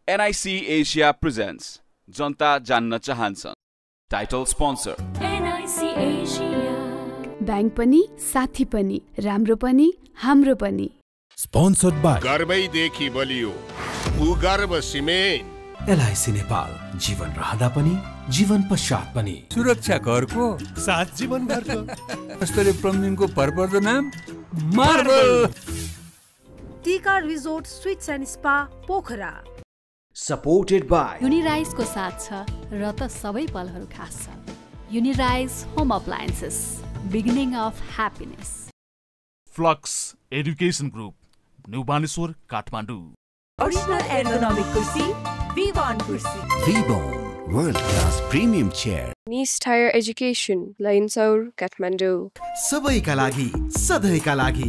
NIC Asia presents जनता जान्न चाहन्छन् title sponsor NIC Asia bank पनि साथी पनि राम्रो पनि हाम्रो पनि स्पोन्सर्ड बाइ गर्वैदेखि बलियो उगर्व सिमेन्ट LIC नेपाल जीवन रहँदा पनि जीवन पश्चात पनि सुरक्षा घरको साथ जीवन घरको कस्तुरी प्लम्बिङको भरपर्दो नाम marble Tika resort suites and spa Pokhara supported by युनिराइजको साथ छ र त सबै पलहरू खास छ Unirise home appliances beginning of happiness flux education group new Baneshwar Kathmandu original ergonomic कुर्सी V1 कुर्सी Vbone world class premium chair निस टायर एजुकेसन लाइन्सौर काठमाडौँ सबैका लागि सधैँका लागि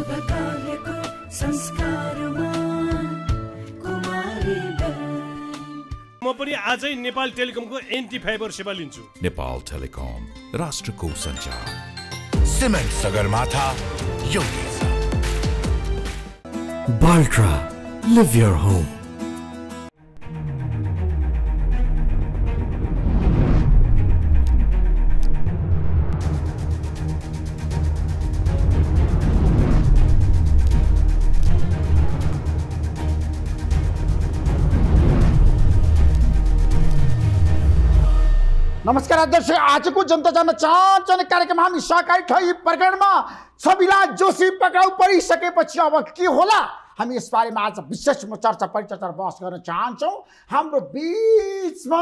म पनि आजै नेपाल टेलिकमको एन्टी फाइबर सेवा लिन्छु। नेपाल टेलिकम राष्ट्रको सञ्चार सिमेन्ट सगरमाथा योगेश बाल्ट्रा लिभ योर होम नमस्कार अध्यक्ष, आजको जनता जान्न चाहन्छन् कार्यक्रम हामी सहकारी ठगी प्रकरणमा छविलाल जोशी पक्राउ परिसकेपछि अब के होला हामी यसबारेमा आज विशेष चर्चा परिचर्चा बहस गर्न चाहन्छौँ। हाम्रो बिचमा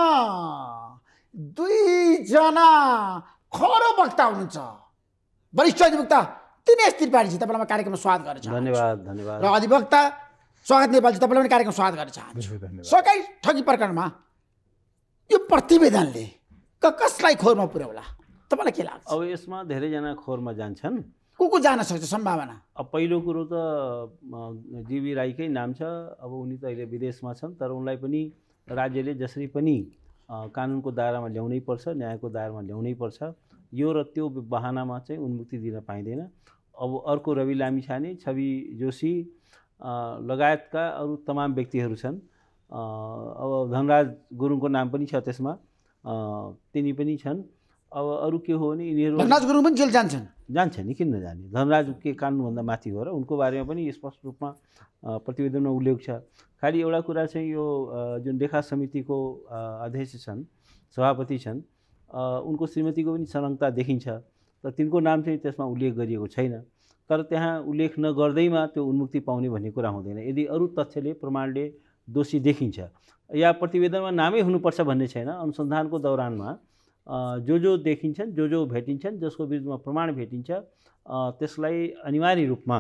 दुईजना खरो वक्ता हुनुहुन्छ। वरिष्ठ अधिवक्ता दिनेश त्रिपाठीजी, तपाईँलाई कार्यक्रममा स्वागत गर्न चाहन्छु। धन्यवाद। र अधिवक्ता स्वागत नेपालजी, तपाईँलाई पनि कार्यक्रममा स्वागत गर्न चाहन्छु। सहकारी ठगी प्रकरणमा यो प्रतिवेदनले कसलाई खोरमा पुर्याउला तपाईँलाई के लाग्छ? अब यसमा धेरैजना खोरमा जान्छन्। को जान सक्छ सम्भावना? अब पहिलो कुरो त जीवी राईकै नाम छ। अब उनी त अहिले विदेशमा छन्, तर उनलाई पनि राज्यले जसरी पनि कानुनको दायरामा ल्याउनै पर्छ, न्यायको दायरामा ल्याउनै पर्छ। यो र त्यो बहानामा चाहिँ उन्मुक्ति दिन पाइँदैन। अब अर्को रवि लामिछाने, छवि जोशी लगायतका अरू तमाम व्यक्तिहरू छन्। अब धनराज गुरुङको नाम पनि छ त्यसमा, तिनी पनि छन्। अब अरू के हो भने यिनीहरू धनराज गुरुङ पनि जेल जान्छ नि, किन नजाने? धनराज के कानुनभन्दा माथि हो र उनको बारेमा पनि स्पष्ट रूपमा प्रतिवेदनमा उल्लेख छ। खालि एउटा कुरा चाहिँ यो जुन लेखा समितिको अध्यक्ष छन्, सभापति छन्, उनको श्रीमतीको पनि संलग्नता देखिन्छ, तर तिनको नाम चाहिँ त्यसमा उल्लेख गरिएको छैन। तर त्यहाँ उल्लेख नगर्दैमा त्यो उन्मुक्ति पाउने भन्ने कुरा हुँदैन। यदि अरू तथ्यले प्रमाणले दोषी देखिन्छ या प्रतिवेदनमा नामै हुनुपर्छ भन्ने छैन। अनुसन्धानको दौरानमा जो देखिन्छन्, जो भेटिन्छन्, जसको विरुद्धमा प्रमाण भेटिन्छ, त्यसलाई अनिवार्य रूपमा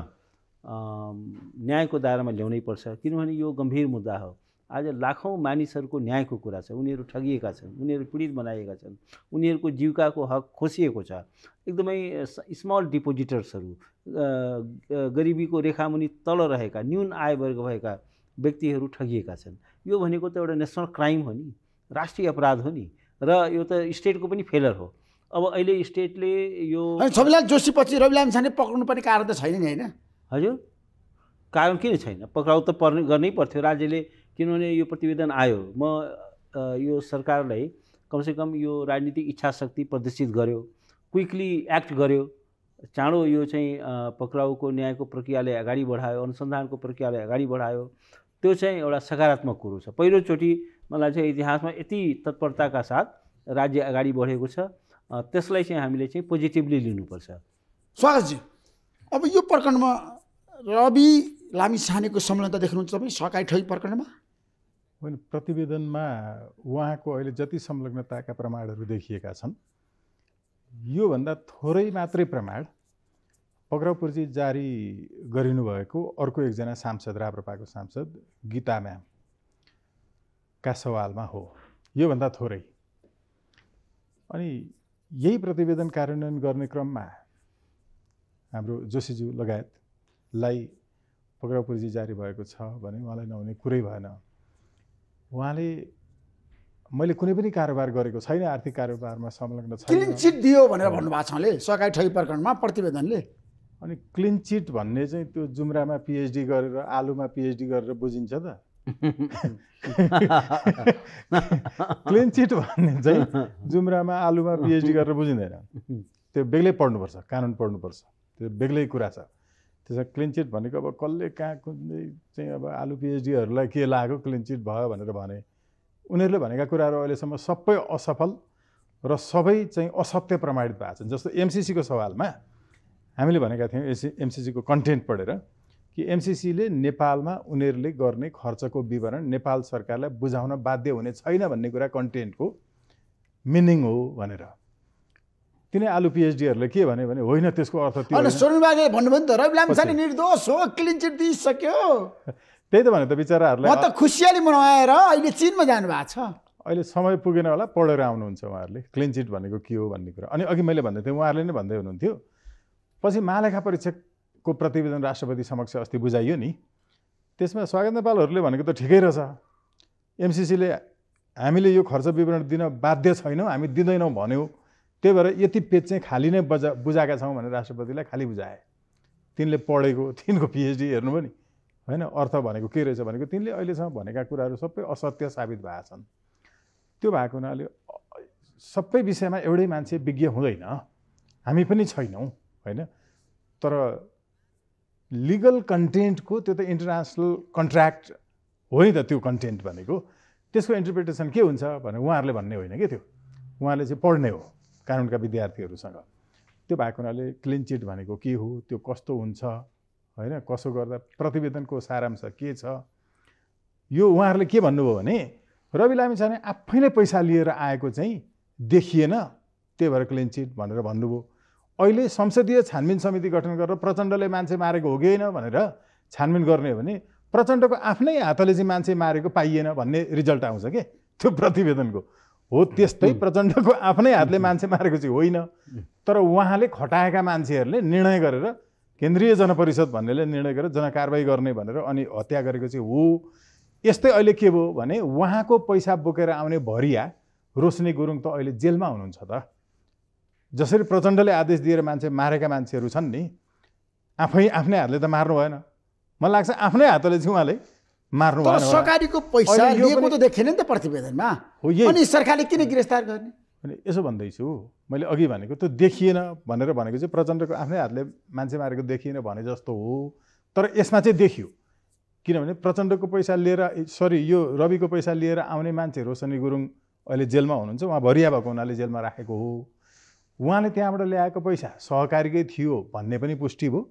न्यायको दायरामा ल्याउनै पर्छ। किनभने यो गम्भीर मुद्दा हो। आज लाखौँ मानिसहरूको न्यायको कुरा छ। उनीहरू ठगिएका छन्, उनीहरू पीडित बनाएका छन्, उनीहरूको जीविकाको हक खोसिएको छ। एकदमै स्मल डिपोजिटर्सहरू, गरिबीको रेखामुनि तल रहेका, न्यून आय वर्ग भएका व्यक्तिहरू ठगिएका छन्। यो भनेको त एउटा नेसनल क्राइम हो नि, राष्ट्रिय अपराध हो नि, र यो त स्टेटको पनि फेलर हो। अब अहिले स्टेटले यो छविलाल जोशी पछि रवि लामिछाने पक्राउनु पर्ने कारण त छैन नि, होइन? हजुर, कारण किन छैन? पक्राउ त गर्नै पर्थ्यो राज्यले। किनभने यो प्रतिवेदन आयो, म यो सरकारलाई कमसेकम यो राजनीतिक इच्छा शक्ति प्रदर्शित गर्यो, क्विकली एक्ट गर्यो, चाँडो यो चाहिँ पक्राउको न्यायको प्रक्रियाले अगाडि बढायो, अनुसन्धानको प्रक्रियाले अगाडि बढायो। त्यो चाहिँ एउटा सकारात्मक कुरो छ। पहिलोचोटि मलाई चाहिँ इतिहासमा यति तत्परताका साथ राज्य अगाडि बढेको छ, त्यसलाई चाहिँ हामीले चाहिँ पोजिटिभली लिनुपर्छ। स्वागतजी, अब यो प्रकरणमा रवि लामिछानेको संलग्नता देख्नुहुन्छ तपाईँ सहकारी ठगी प्रकरणमा? होइन, प्रतिवेदनमा उहाँको अहिले जति संलग्नताका प्रमाणहरू देखिएका छन्, योभन्दा थोरै मात्रै प्रमाण पक्राउ पर्ची जारी गरिनुभएको अर्को एकजना सांसद, राप्रपाको सांसद गीता म्यामका सवालमा हो। योभन्दा थोरै। अनि यही प्रतिवेदन कार्यान्वयन गर्ने क्रममा हाम्रो जोशीज्यू लगायतलाई पक्राउ पर्ची जारी भएको छ भने उहाँलाई नहुने कुरै भएन। उहाँले मैले कुनै पनि कारोबार गरेको छैन, आर्थिक कारोबारमा संलग्न छैन, क्लिन चिट दियो भनेर भन्नुभएको छ उहाँले सहकारी ठगी प्रकरणमा प्रतिवेदनले। अनि क्लिन चिट भन्ने चाहिँ त्यो जुम्रामा पिएचडी गरेर, आलुमा पिएचडी गरेर बुझिन्छ त? क्लिन चिट भन्ने चाहिँ जुम्रामा आलुमा पिएचडी गरेर बुझिँदैन, त्यो बेग्लै पढ्नुपर्छ, कानुन पढ्नुपर्छ, त्यो बेग्लै कुरा छ। त्यसमा क्लिन चिट भनेको अब कसले कहाँ कुनै चाहिँ अब आलु पिएचडीहरूलाई के लाग्यो क्लिन चिट भयो भनेर भने, उनीहरूले भनेका कुराहरू अहिलेसम्म सबै असफल र सबै चाहिँ असत्य प्रमाणित भएको छन्। जस्तो एमसिसीको सवालमा हामीले भनेका थियौँ एमसिसीको कन्टेन्ट पढेर कि एमसिसीले नेपालमा उनीहरूले गर्ने खर्चको विवरण नेपाल सरकारलाई बुझाउन बाध्य हुने छैन भन्ने कुरा कन्टेन्टको मिनिङ हो भनेर। तिनै आलु पिएचडीहरूले के भने होइन त्यसको अर्थ त्यो होइन। सोनुबाले भन्नुभयो नि त रवि लामिछाने निर्दोष हो, क्लिन चिट दिइसक्यो। त्यही त भने त बिचराहरूलाई म त खुसियाली मनाएर अहिले चीनमा जानुभएको छ। अहिले समय पुगेन होला, पढेर आउनुहुन्छ उहाँहरूले क्लिन चिट भनेको के हो भन्ने कुरा। अनि अघि मैले भन्दै थिएँ, उहाँहरूले नै भन्दै हुनुहुन्थ्यो, पछि महालेखा परीक्षकको प्रतिवेदन राष्ट्रपति समक्ष अस्ति बुझाइयो नि, त्यसमा स्वागत नेपालहरूले भनेको त ठिकै रहेछ, एमसिसीले हामीले यो खर्च विवरण दिन बाध्य छैनौँ, हामी दिँदैनौँ भन्यो, त्यही भएर यति पेज चाहिँ खाली नै बुझाएका छौँ भनेर राष्ट्रपतिलाई खाली बुझाए। तिनले पढेको, तिनको पिएचडी हेर्नु पनि होइन, अर्थ भनेको के रहेछ भनेको तिनले अहिलेसम्म भनेका कुराहरू सबै असत्य साबित भएका छन्। त्यो भएको हुनाले सबै विषयमा एउटै मान्छे विज्ञ हुँदैन, हामी पनि छैनौँ होइन। तर लिगल कन्टेन्टको त्यो त इन्टरनेसनल कन्ट्र्याक्ट हो नि त, त्यो कन्टेन्ट भनेको त्यसको इन्टरप्रिटेसन के हुन्छ भने उहाँहरूले भन्ने होइन कि, त्यो उहाँले चाहिँ पढ्ने हो कानुनका विद्यार्थीहरूसँग। त्यो भएको हुनाले क्लिन चिट भनेको के हो, त्यो कस्तो हुन्छ होइन, कसो गर्दा प्रतिवेदनको सारांश के छ, यो उहाँहरूले के भन्नुभयो भने रवि लामिछाने आफैले पैसा लिएर आएको चाहिँ देखिएन, त्यही भएर क्लिन चिट भनेर भन्नुभयो। अहिले संसदीय छानबिन समिति गठन गरेर प्रचण्डले मान्छे मारेको हो कि होइन भनेर छानबिन गर्ने हो भने प्रचण्डको आफ्नै हातले चाहिँ मान्छे मारेको पाइएन भन्ने रिजल्ट आउँछ के त्यो प्रतिवेदनको हो। त्यस्तै प्रचण्डको आफ्नै हातले मान्छे मारेको चाहिँ होइन, तर उहाँले खटाएका मान्छेहरूले निर्णय गरेर केन्द्रीय जनपरिषद भन्नेले निर्णय गरेर जनकारबाही गर्ने भनेर अनि हत्या गरेको चाहिँ हो। यस्तै अहिले के भयो भने उहाँको पैसा बोकेर आउने भरिया रोशनी गुरुङ त अहिले जेलमा हुनुहुन्छ त। जसरी प्रचण्डले आदेश दिएर मान्छे मारेका मान्छेहरू छन् नि, आफ्नै हातले त मार्नु भएन, मलाई लाग्छ आफ्नै हातले चाहिँ उहाँले मार्नु भएन। सरकारीको पैसा लिएको त देखेन नि त प्रतिवेदनमा, अनि सरकारले किन गिरफ्तार गर्ने? अनि यसो भन्दैछु मैले अघि भनेको त्यो देखिएन भनेर भनेको चाहिँ प्रचण्डको आफ्नै हातले मान्छे मारेको देखिएन भने जस्तो हो, तर यसमा चाहिँ देखियो। किनभने प्रचण्डको पैसा लिएर यो रविको पैसा लिएर आउने मान्छे रोशनी गुरुङ अहिले जेलमा हुनुहुन्छ, उहाँ भरिया भएको हुनाले जेलमा राखेको हो। उहाँले त्यहाँबाट ल्याएको पैसा सहकारीकै थियो भन्ने पनि पुष्टि भयो।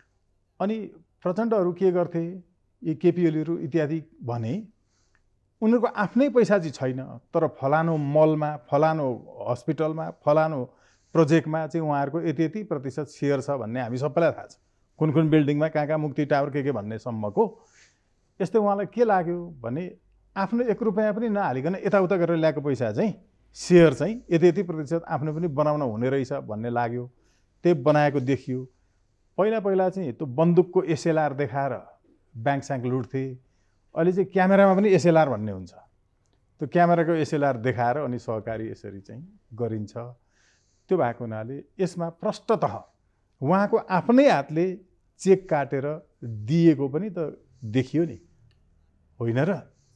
अनि प्रचण्डहरू के गर्थे, यी केपी ओलीहरू इत्यादि भने उनीहरूको आफ्नै पैसा चाहिँ छैन, तर फलानो मलमा, फलानो हस्पिटलमा, फलानो प्रोजेक्टमा चाहिँ उहाँहरूको यति प्रतिशत सेयर छ भन्ने हामी सबैलाई थाहा छ। कुन कुन बिल्डिङमा कहाँ मुक्ति टावर के भन्ने सम्मको। यस्तै उहाँलाई के लाग्यो भने आफ्नो 1 रुपैयाँ पनि नहालिकन यताउता गरेर ल्याएको पैसा चाहिँ सेयर चाहिँ यति प्रतिशत आफ्नो पनि बनाउन हुने रहेछ भन्ने लाग्यो, त्यही बनाएको देखियो। पहिला चाहिँ त्यो बन्दुकको एसएलआर देखाएर ब्याङ्क स्याङ्क लुट्थे, अहिले चाहिँ क्यामेरामा पनि एसएलआर भन्ने हुन्छ, त्यो क्यामेराको एसएलआर देखाएर अनि सहकारी यसरी चाहिँ गरिन्छ। त्यो भएको हुनाले यसमा प्रष्टतः उहाँको आफ्नै हातले चेक काटेर दिएको पनि त देखियो नि, होइन र?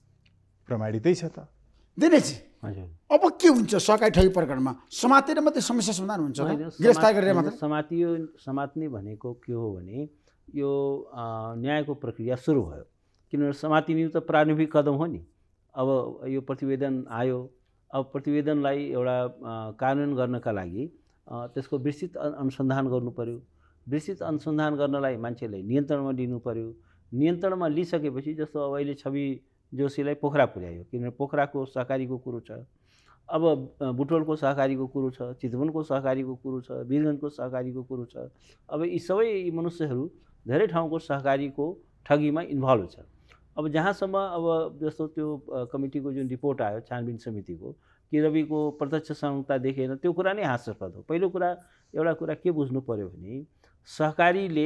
प्रमाणितै छ त। दिनेशजी अब के हुन्छ सहकारी ठगी प्रकरणमा? समातेर मात्रै समस्या समाधान हुन्छ, गिरफ्तार गरेर मात्रै समात्ने भनेको के हो भने यो न्यायको प्रक्रिया सुरु भयो। किनभने समातिनु त प्रारम्भिक कदम हो नि। अब यो प्रतिवेदन आयो, अब प्रतिवेदनलाई एउटा कानुन गर्नका लागि त्यसको विस्तृत अनुसन्धान गर्नु पर्यो। विस्तृत अनुसन्धान गर्नलाई मान्छेलाई नियन्त्रणमा लिनु पर्यो। नियन्त्रणमा लिइसकेपछि जस्तो अब अहिले छवि जोशीलाई पोखरा पुर्यायो, किनभने पोखराको सहकारीको कुरो छ, अब बुटवलको सहकारीको कुरो छ, चितवनको सहकारीको कुरो छ, वीरगञ्जको सहकारीको कुरो छ। अब यी सबै मनुष्यहरू धेरै ठाउँको सहकारीको ठगीमा इन्भल्भ छ। अब जहाँसम्म अब जस्तो त्यो कमिटीको जुन रिपोर्ट आयो छानबिन समितिको कि रविको प्रत्यक्ष संलग्नता देखेन, त्यो कुरा नै हास्यास्पद हो। पहिलो कुरा एउटा कुरा के बुझ्नु पर्यो भने सहकारीले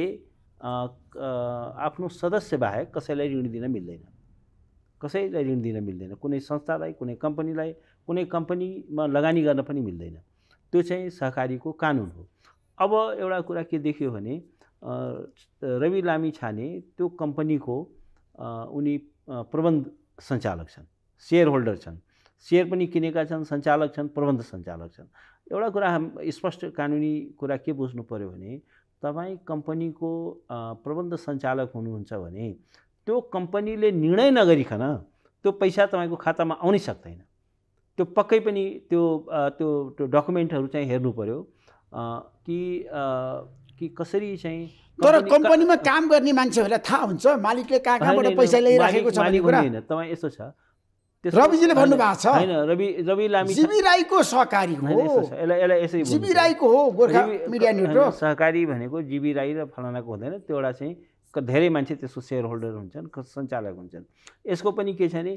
आफ्नो सदस्य बाहेक कसैलाई ऋण दिन मिल्दैन, कसैलाई ऋण दिन मिल्दैन, कुनै संस्थालाई, कुनै कम्पनीलाई, कुनै कम्पनीमा लगानी गर्न पनि मिल्दैन। त्यो चाहिँ सहकारीको कानुन हो। अब एउटा कुरा के देखियो भने रवि लामिछाने त्यो कम्पनीको उनी प्रबन्ध सञ्चालक छन्, सेयर होल्डर छन्, सेयर पनि किनेका छन्, सञ्चालक छन्, प्रबन्ध सञ्चालक छन्। एउटा कुरा स्पष्ट कानुनी कुरा के बुझ्नु पर्यो भने तपाईँ कम्पनीको प्रबन्ध सञ्चालक हुनुहुन्छ भने त्यो कम्पनीले निर्णय नगरिकन त्यो पैसा तपाईँको खातामा आउनै सक्दैन। त्यो पक्कै पनि त्यो त्यो त्यो डकुमेन्टहरू चाहिँ हेर्नु पर्यो कि कसरी चाहिँ। तर कम्पनीमा काम गर्ने मान्छेहरूलाई थाहा हुन्छ मालिकले कहाँबाट पैसा ल्याइराखेको छ भन्ने कुरा। तपाईँ यस्तो छ, रविजीले भन्नुभएको छ हैन, रवि लामी जीवी राईको सहकारी हो, यसलाई यसै जीवी राईको हो, गोर्खा मिडिया नेटवर्क सहकारी भनेको जीवी राई र फलानाको हुँदैन, त्यो एउटा चाहिँ धेरै मान्छे त्यसको सेयर होल्डर हुन्छन्, सञ्चालक हुन्छन्। यसको पनि के छ भने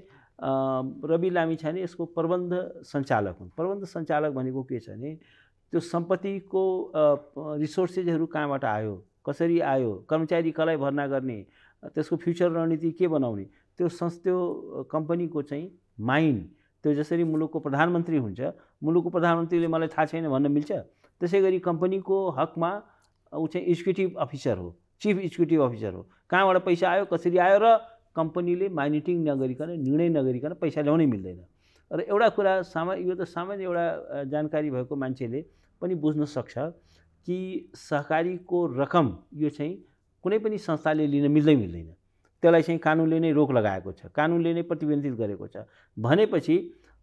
रवि लामी छ भने यसको प्रबन्ध सञ्चालक हुन्। प्रबन्ध सञ्चालक भनेको के छ भने त्यो सम्पत्तिको रिसोर्सेसहरू कहाँबाट आयो, कसरी आयो, कर्मचारी कसलाई भर्ना गर्ने, त्यसको फ्युचर रणनीति के बनाउने, त्यो कम्पनीको चाहिँ माइन्ड, त्यो जसरी मुलुकको प्रधानमन्त्री हुन्छ, मुलुकको प्रधानमन्त्रीले मलाई थाहा छैन भन्न मिल्छ, त्यसै गरी कम्पनीको हकमा ऊ चाहिँ एक्जिक्युटिभ अफिसर हो, चिफ एक्जिक्युटिभ अफिसर हो। कहाँबाट पैसा आयो, कसरी आयो, र कम्पनीले माइनिटिङ नगरिकन, निर्णय नगरिकन पैसा ल्याउनै मिल्दैन। र एउटा कुरा यो त सामान्य एउटा जानकारी भएको मान्छेले पनि बुझ्न सक्छ कि सहकारीको रकम यो चाहिँ कुनै पनि संस्थाले लिन मिल्दैन, त्यसलाई चाहिँ कानुनले नै रोक लगाएको छ, कानुनले नै प्रतिबन्धित गरेको छ भनेपछि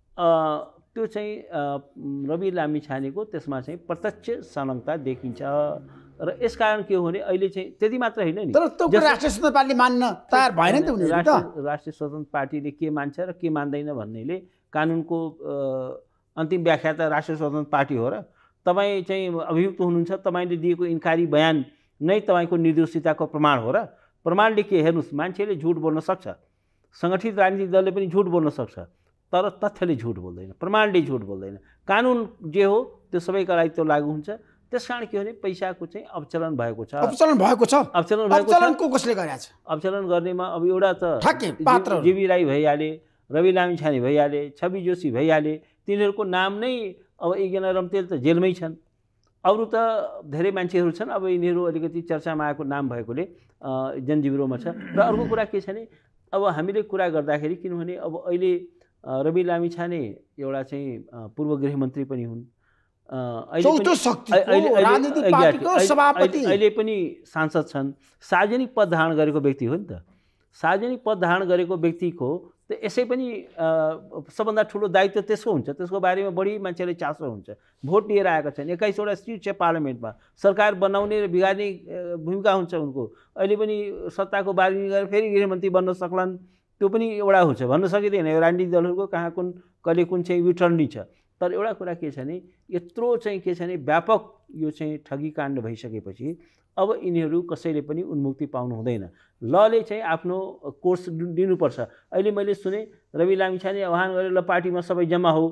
त्यो चाहिँ रवि लामिछानेको त्यसमा चाहिँ प्रत्यक्ष संलग्नता देखिन्छ। र यसकारण के हो भने अहिले चाहिँ त्यति मात्र होइन नि, तर त्यो राष्ट्रिय स्वतन्त्र पार्टीले मान्न तयार भएन नि त उनीहरु त। राष्ट्रिय स्वतन्त्र पार्टीले के मान्छ र के मान्दैन भन्नेले कानुनको अन्तिम व्याख्या त राष्ट्रिय स्वतन्त्र पार्टी हो र। तपाईँ चाहिँ अभियुक्त हुनुहुन्छ, तपाईँले दिएको इन्कारी बयान नै तपाईँको निर्दोषिताको प्रमाण हो र। प्रमाणले के हेर्नुहोस्, मान्छेले झुट बोल्न सक्छ, सङ्गठित राजनीतिक दलले पनि झुट बोल्न सक्छ, तर तथ्यले झुट बोल्दैन, प्रमाणले झुट बोल्दैन। कानुन जे हो त्यो सबैका लागि त्यो लागू हुन्छ। त्यसकारण के हो भने पैसाको चाहिँ अवचलन भएको छ, अवचलनको कसले गरेछ? अवचलन गर्नेमा अब एउटा त पात्र जीवी राई भइहाले, रवि लामिछाने भइहाले, छवि जोशी भइहाले, तिनीहरूको नाम नै अब एकजना रम्तेल त जेलमै छन्, अरू त धेरै मान्छेहरू छन्। अब यिनीहरू अलिकति चर्चामा आएको नाम भएकोले जनजीविरोमा छ। र अर्को कुरा के छ भने अब हामीले कुरा गर्दाखेरि किनभने अब अहिले रवि लामिछाने एउटा चाहिँ पूर्व गृहमन्त्री पनि हुन्, अहिले पनि सांसद छन्, सार्वजनिक पद धारण गरेको व्यक्ति हो नि त। सार्वजनिक पद धारण गरेको व्यक्तिको त यसै पनि सबभन्दा ठुलो दायित्व त्यसको हुन्छ, त्यसको बारेमा बढी मान्छेले चासो हुन्छ। भोट लिएर आएका छन्, 21वटा सिट छ पार्लियामेन्टमा, सरकार बनाउने र बिगार्ने भूमिका हुन्छ उनको। अहिले पनि सत्ताको बार्गेनिङ गरेर फेरि गृहमन्त्री बन्न सक्लान्, त्यो पनि एउटा हुन्छ, भन्न सकिँदैन। यो राजनीतिक दलहरूको कहाँ कहिले कुन चाहिँ विटर्नी छ। तर एउटा कुरा के छ भने यत्रो चाहिँ के छ भने व्यापक यो चाहिँ ठगी काण्ड भइसकेपछि अब यिनीहरू कसैले पनि उन्मुक्ति पाउनु हुँदैन। लले चाहिँ आफ्नो कोर्स दिनुपर्छ। अहिले मैले सुने रवि लामिछाने आह्वान गरेर ल पार्टीमा सबै जम्मा हो,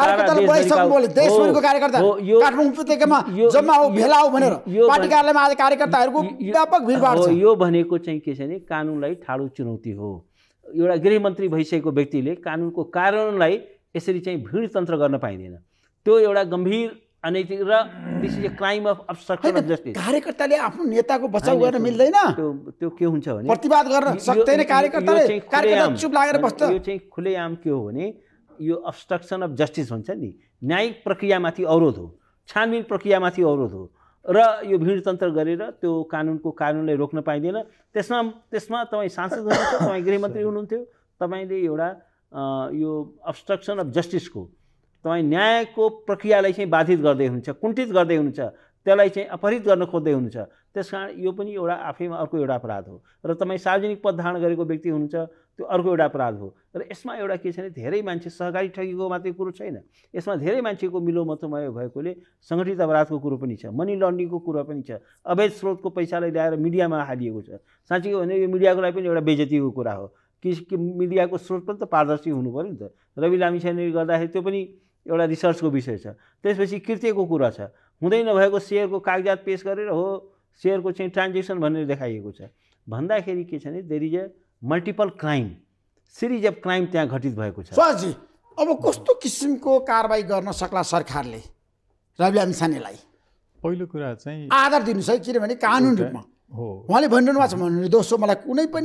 यो भनेको चाहिँ के छ भने कानुनलाई ठाडो चुनौती हो। एउटा गृहमन्त्री भइसकेको व्यक्तिले कानुनको कारणलाई यसरी चाहिँ भिडतन्त्र गर्न पाइँदैन। त्यो एउटा गम्भीर अनैतिक र this is a crime of obstruction of justice. कार्यकर्ताले आफ्नो नेताको बचाउ गर्न मिल्दैन, त्यो के हुन्छ भने प्रतिवाद गर्न सक्दैन कार्यकर्ताले, कार्यकर्ता चुप लागेर बस्छ। यो चाहिँ खुलेआम के हो भने यो अब्स्ट्रक्सन अफ जस्टिस हुन्छ नि, न्यायिक प्रक्रियामाथि अवरोध हो, छानबिन प्रक्रियामाथि अवरोध हो। र यो भिडतन्त्र गरेर त्यो कानुनलाई रोक्न पाइँदैन। त्यसमा तपाईँ सांसद हुनुहुन्छ, तपाईँ गृहमन्त्री हुनुहुन्थ्यो, तपाईँले एउटा यो अब्स्ट्रक्सन अफ जस्टिसको तपाईँ न्यायको प्रक्रियालाई चाहिँ बाधित गर्दै हुनुहुन्छ, कुण्ठित गर्दै हुनुहुन्छ, त्यसलाई चाहिँ अपहरित गर्न खोज्दै हुनुहुन्छ। त्यसकारण यो पनि एउटा आफैमा अर्को एउटा अपराध हो। र तपाईँ सार्वजनिक पद धारण गरेको व्यक्ति हुनुहुन्छ, त्यो अर्को एउटा अपराध हो। र यसमा एउटा के छ भने धेरै मान्छे सहकारी ठगीको मात्रै कुरो छैन, यसमा धेरै मान्छेको मिलोमतोमय भएकोले सङ्गठित अपराधको कुरो पनि छ, मनी लन्ड्रिङको कुरो पनि छ, अवैध स्रोतको पैसालाई ल्याएर मिडियामा हालिएको छ। साँच्चै हो भने यो मिडियाको लागि पनि एउटा बेइज्जतीको कुरा हो कि मिडियाको स्रोत पनि त पारदर्शी हुनु पऱ्यो नि त। रवि लामिछाने गर्दाखेरि त्यो पनि एउटा रिसर्चको विषय छ। त्यसपछि कृत्यको कुरा छ, हुँदै नभएको सेयरको कागजात पेश गरेर हो सेयरको चाहिँ ट्रान्जेक्सन भनेर देखाइएको छ। भन्दाखेरि के छ भने there is a multiple crime, series of crime त्यहाँ घटित भएको छ। स्वाजी अब कस्तो किसिमको कारबाही गर्न सक्ला सरकारले रवि लामिछानेलाई? पहिलो कुरा चाहिँ आधार दिनुहोस् है, किनभने कानुन रूपमा हो उहाँले भनिरहनु भएको छ। भन्नु दोस्रो, मलाई कुनै पनि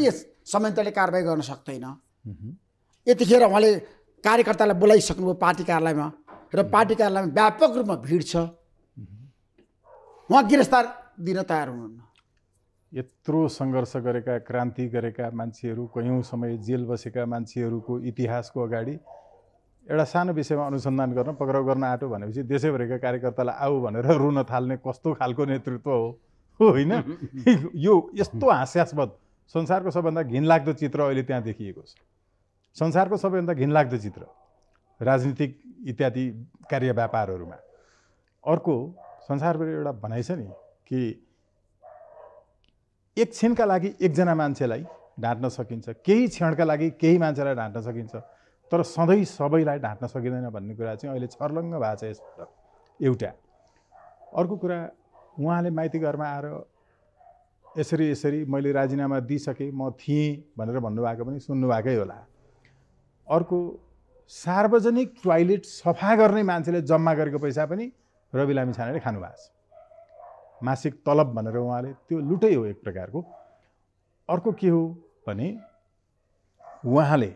संयन्त्रले कारबाही गर्न सक्दैन। यतिखेर उहाँले कार्यकर्तालाई बोलाइसक्नुभयो पार्टी कार्यालयमा र पार्टी कार्यालयमा व्यापक रूपमा भिड छ, उहाँ गिरफ्तार दिन तयार हुनुहुन्न। यत्रो सङ्घर्ष गरेका, क्रान्ति गरेका मान्छेहरू, कयौँ समय जेल बसेका मान्छेहरूको इतिहासको अगाडि एउटा सानो विषयमा अनुसन्धान गर्न पक्राउ गर्न आँटो भनेपछि देशैभरिका कार्यकर्तालाई आऊ भनेर रुन थाल्ने कस्तो खालको नेतृत्व हो होइन? यो यस्तो हास्यास्पद संसारको सबभन्दा घिनलाग्दो चित्र अहिले त्यहाँ देखिएको छ। संसारको सबैभन्दा घिनलाग्दो चित्र राजनीतिक इत्यादि कार्य व्यापारहरूमा। अर्को संसारभरि एउटा भनाइ छ नि कि एकछिनका लागि एकजना मान्छेलाई ढाँट्न सकिन्छ, केही क्षणका लागि केही मान्छेलाई ढाँट्न सकिन्छ, तर सधैँ सबैलाई ढाँट्न सकिँदैन भन्ने कुरा चाहिँ अहिले छर्लङ्ग भएको छ यसबाट। एउटा अर्को कुरा, उहाँले माइती घरमा आएर यसरी मैले राजीनामा दिइसकेँ, म थिएँ भनेर भन्नुभएको पनि सुन्नुभएकै होला। अर्को, सार्वजनिक टोयलेट सफा गर्ने मान्छेले जम्मा गरेको पैसा पनि रवि लामिछानेले खानुभएको छ। मासिक तलब भनेर उहाँले, त्यो लुटै हो एक प्रकारको। अर्को के हो भने उहाँले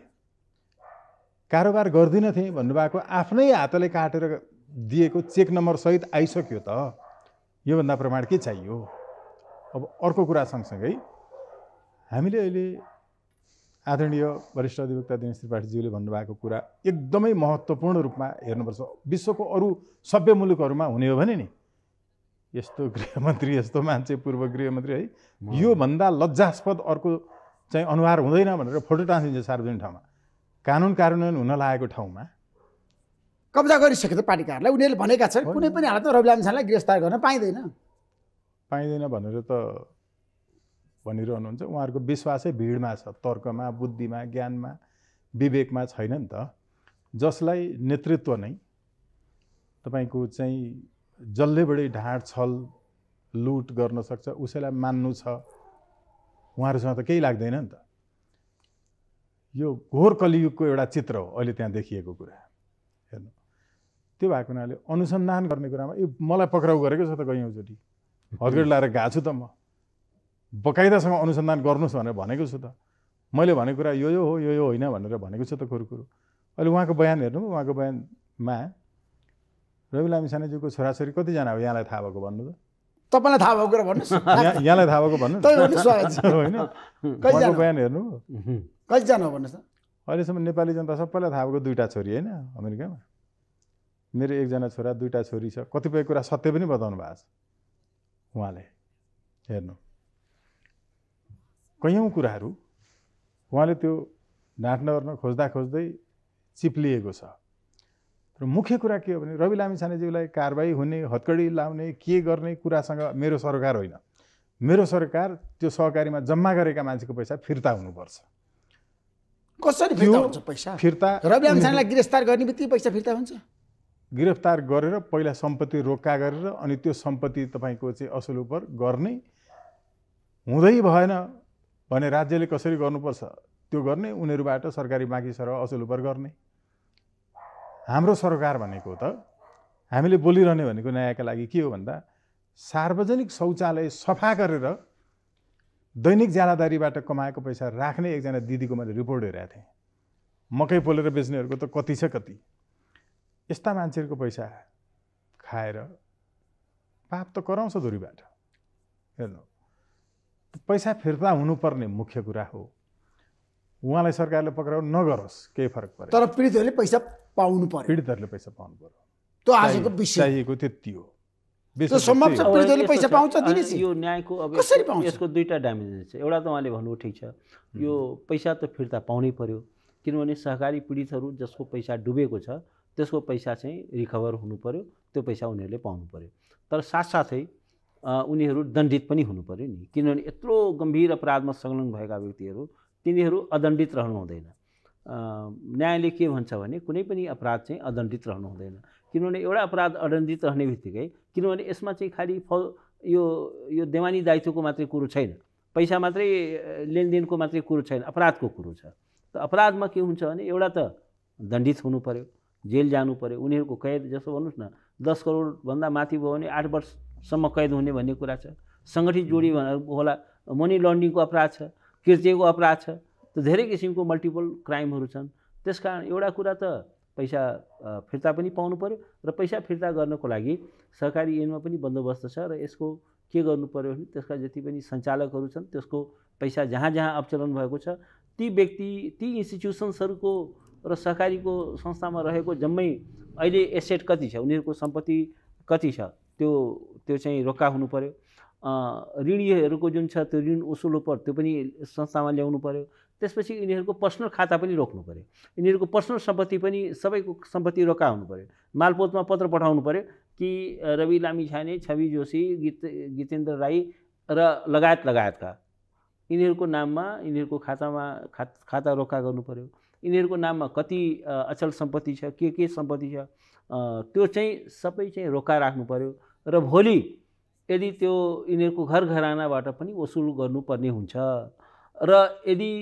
कारोबार गर्दिनथे भन्नुभएको आफ्नै हातले काटेर दिएको चेक नम्बर सहित आइसक्यो त, योभन्दा प्रमाण के चाहियो? अब अर्को कुरा सँगसँगै हामीले अहिले आदरणीय वरिष्ठ अधिवक्ता दिनेश त्रिपाठीज्यूले भन्नुभएको कुरा एकदमै महत्त्वपूर्ण रूपमा हेर्नुपर्छ। विश्वको अरू सभ्य मुलुकहरूमा हुने हो भने नि यस्तो गृहमन्त्री, यस्तो मान्छे पूर्व गृहमन्त्री है, योभन्दा लज्जास्पद अर्को चाहिँ अनुहार हुँदैन भनेर फोटो टाँसिन्छ सार्वजनिक ठाउँमा, कानुन कार्यान्वयन हुन लागेको ठाउँमा। कब्जा गरिसके त पार्टी कार्यालय, उनीहरूले भनेका छन् कुनै पनि हालतमा रवि लामिछानेलाई गिरफ्तार गर्न पाइँदैन भनेर त भनिरहनुहुन्छ। उहाँहरूको विश्वासै भिडमा छ, तर्कमा, बुद्धिमा, ज्ञानमा, विवेकमा छैन नि त। जसलाई नेतृत्व नै तपाईँको चाहिँ जसले बढी ढाँट छल लुट गर्न सक्छ उसैलाई मान्नु छ, उहाँहरूसँग त केही लाग्दैन नि त। यो घोर कलियुगको एउटा चित्र हो अहिले त्यहाँ देखिएको कुरा। हेर्नु, त्यो भएको हुनाले अनुसन्धान गर्ने कुरामा यो मलाई पक्राउ गरेको छ त कैयौँचोटि, हदगढ लाएर गएको छु त, म बकाइदासँग अनुसन्धान गर्नुहोस् भनेर भनेको छु त। मैले भनेको कुरा यो हो यो होइन भनेर भनेको छु त कुरो। अहिले उहाँको बयान हेर्नु, उहाँको बयानमा रवि लामिछानेज्यूको छोराछोरी कतिजना हो यहाँलाई थाहा भएको भन्नु त? तपाईँलाई थाहा भएको कुरा भन्नुहोस्। यहाँलाई थाहा भएको भन्नु होइन? उहाँको बयान हेर्नु, कतिजना हो भन्नुहोस् त? अहिलेसम्म नेपाली जनता सबैलाई थाहा भएको 2टा छोरी होइन अमेरिकामा। मेरो 1जना छोरा, 2टा छोरी छ। कतिपय कुरा सत्य पनि बताउनु भएको छ उहाँले। हेर्नु, कैयौँ कुराहरू उहाँले त्यो ढाँट्न गर्न खोज्दै चिप्लिएको छ। र मुख्य कुरा के हो भने रवि लामिछानेज्यूलाई कारबाही हुने, हतकडी लाउने, के गर्ने कुरासँग मेरो सरकार होइन। मेरो सरकार त्यो सहकारीमा जम्मा गरेका मान्छेको पैसा फिर्ता हुनुपर्छ। कसरी फिर्ता हुन्छ पैसा? फिर्ता रवि लामिछानेलाई गिरफ्तार गर्ने बित्तिकै पैसा फिर्ता हुन्छ? गिरफ्तार गरेर पहिला सम्पत्ति रोक्का गरेर अनि त्यो सम्पत्ति तपाईँको चाहिँ असुल उपर गर्ने, हुँदै भएन भने राज्यले कसरी गर्नुपर्छ त्यो गर्ने, उनीहरूबाट सरकारी बाँकी सरह असुल उपर गर्ने। हाम्रो सरकार भनेको त हामीले बोलिरहने भनेको न्यायका लागि के हो भन्दा सार्वजनिक शौचालय सफा गरेर दैनिक ज्यालादारीबाट कमाएको पैसा राख्ने एकजना दिदीको मैले रिपोर्ट हेरेको थिएँ। मकै पोलेर बेच्नेहरूको त कति छ कति। यस्ता मान्छेहरूको पैसा खाएर पाप त कराउँछ धुरीबाट। हेर्नु, पैसा फिर्ता हुनुपर्ने मुख्य कुरा हो। उहाँलाई सरकारले पक्राउ नगरोस्, केही फरक पर्दैन, तर पीडितहरूले पैसा पाउनु पर्यो। पीडितहरूले पैसा पाउनु पर्यो, त्यो आजको विषय चाहिएको त्यति हो। त्यो सम्भव छ पीडितहरूले पैसा पाउँछ दिने चाहिँ? यो न्यायको अब कसरी पाउँछ? यसको 2टा डाइमेन्सन छ। एउटा त उहाँले भन्नु ठिक छ, यो पैसा त फिर्ता पाउनै पर्यो, किनभने सहकारी पीडितहरू जसको पैसा डुबेको छ त्यसको पैसा चाहिँ रिकभर हुनु पर्यो, त्यो पैसा उनीहरूले पाउनु पर्यो। तर साथसाथै उनीहरू दण्डित पनि हुनु पर्यो नि, किनभने यत्रो गम्भीर अपराधमा संलग्न भएका व्यक्तिहरू तिनीहरू अदण्डित रहनु हुँदैन। न्यायले के भन्छ भने कुनै पनि अपराध चाहिँ अदण्डित रहनु हुँदैन, किनभने एउटा अपराध अदण्डित रहने बित्तिकै, किनभने यसमा चाहिँ खालि यो देवानी दायित्वको मात्रै कुरो छैन, पैसा मात्रै लेनदेनको मात्रै कुरो छैन, अपराधको कुरो छ। त अपराधमा के हुन्छ भने एउटा त दण्डित हुनु पर्यो, जेल जानु पर्यो, उनीहरूको कैद जस्तो भन्नुहोस् न 10 करोडभन्दा माथि भयो भने 8 वर्षसम्म कैद हुने भन्ने कुरा छ। सङ्गठित जोडी होला, मनी लन्ड्रिङको अपराध छ, कृत्यको अपराध छ, त्यो धेरै किसिमको मल्टिपल क्राइमहरू छन्। त्यसकारण एउटा कुरा त पैसा फिर्ता पनि पाउनु पर्यो र पैसा फिर्ता गर्नको लागि सरकारी ऐनमा पनि बन्दोबस्त छ र यसको के गर्नु पर्यो भने त्यसका जति पनि सञ्चालकहरू छन् त्यसको पैसा जहाँ जहाँ अवचलन भएको छ ती व्यक्ति ती इन्स्टिट्युसन्सहरूको र सरकारीको संस्थामा रहेको जम्मै अहिले एसेट कति छ, उनीहरूको सम्पत्ति कति छ त्यो चाहिँ रोका हुनु पर्यो। ऋणीहरूको जुन छ त्यो ऋण उसुल पर्यो त्यो पनि संस्थामा ल्याउनु पर्यो। त्यसपछि यिनीहरूको पर्सनल खाता पनि रोक्नु पर्यो, यिनीहरूको पर्सनल सम्पत्ति पनि सबैको सम्पत्ति रोका हुनु पर्यो। मालपोतमा पत्र पठाउनु पर्यो कि रवि लामिछाने, छवि जोशी, गीतेन्द्र राई र लगायतका यिनीहरूको नाममा यिनीहरूको खाता रोका गर्नु पर्यो। यिनीहरूको नाममा कति अचल सम्पत्ति छ, के सम्पत्ति छ त्यो चाहिँ सबै चाहिँ रोका राख्नु पर्यो र भोलि यदि त्यो यिनीहरूको घर घरानाबाट पनि वसुल गर्नुपर्ने हुन्छ र यदि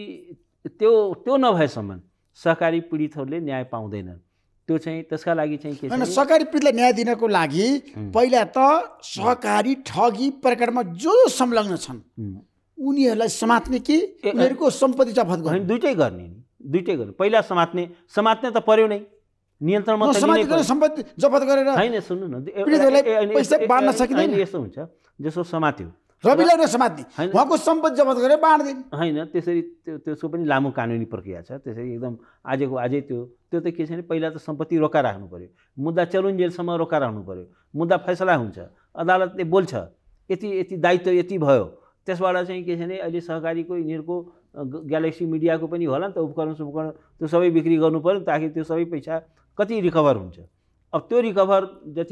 त्यो नभएसम्म सहकारी पीडितहरूले न्याय पाउँदैनन्। त्यो चाहिँ त्यसका लागि चाहिँ के छ, सहकारी पीडितलाई न्याय दिनको लागि पहिला त सहकारी ठगी प्रकरणमा जो संलग्न छन् उनीहरूलाई समात्ने कि उनीहरूको सम्पत्ति जफत गर्ने? दुईटै गर्ने। पहिला समात्ने त पर्यो नै, नियन्त्रणमा त सम्पत्ति जफत गरेर हैन। सुन्नु न, पैसा बाँड्न सकिँदैन। यस्तो हुन्छ जसो समात्यो रविलाई नसमात्ने, उहाँको सम्पत्ति जफत गरेर बाँड्दिन् हैन। त्यसरी त्यसको पनि लामो कानुनी प्रक्रिया छ। त्यसरी एकदम आजको आजै त्यो त के छ भने पहिला त सम्पत्ति रोका राख्नु पर्यो, मुद्दा चलुन्जेलसम्म रोका राख्नु पर्यो, मुद्दा फैसला हुन्छ, अदालतले बोल्छ यति दायित्व यति भयो। त्यसबाट चाहिँ के छ भने अहिले सहकारीको यिनीहरूको ग्यालेक्सी मिडियाको पनि होला नि त उपकरण त्यो सबै बिक्री गर्नु पर्यो ताकि त्यो सबै पैसा कति रिकभर हुन्छ। अब त्यो रिकभर जति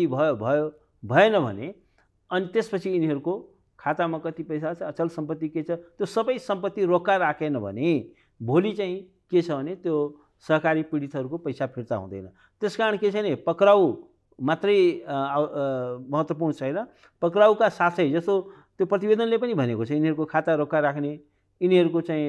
भएन भने अनि त्यसपछि यिनीहरूको खातामा कति पैसा छ, अचल सम्पत्ति के छ, त्यो सबै सम्पत्ति रोका राखेन भने भोलि चाहिँ के छ भने त्यो सहकारी पीडितहरूको पैसा फिर्ता हुँदैन। त्यसकारण के छ भने पक्राउ मात्रै महत्त्वपूर्ण छैन, पक्राउका साथै जस्तो त्यो प्रतिवेदनले पनि भनेको छ यिनीहरूको खाता रोका राख्ने, यिनीहरूको चाहिँ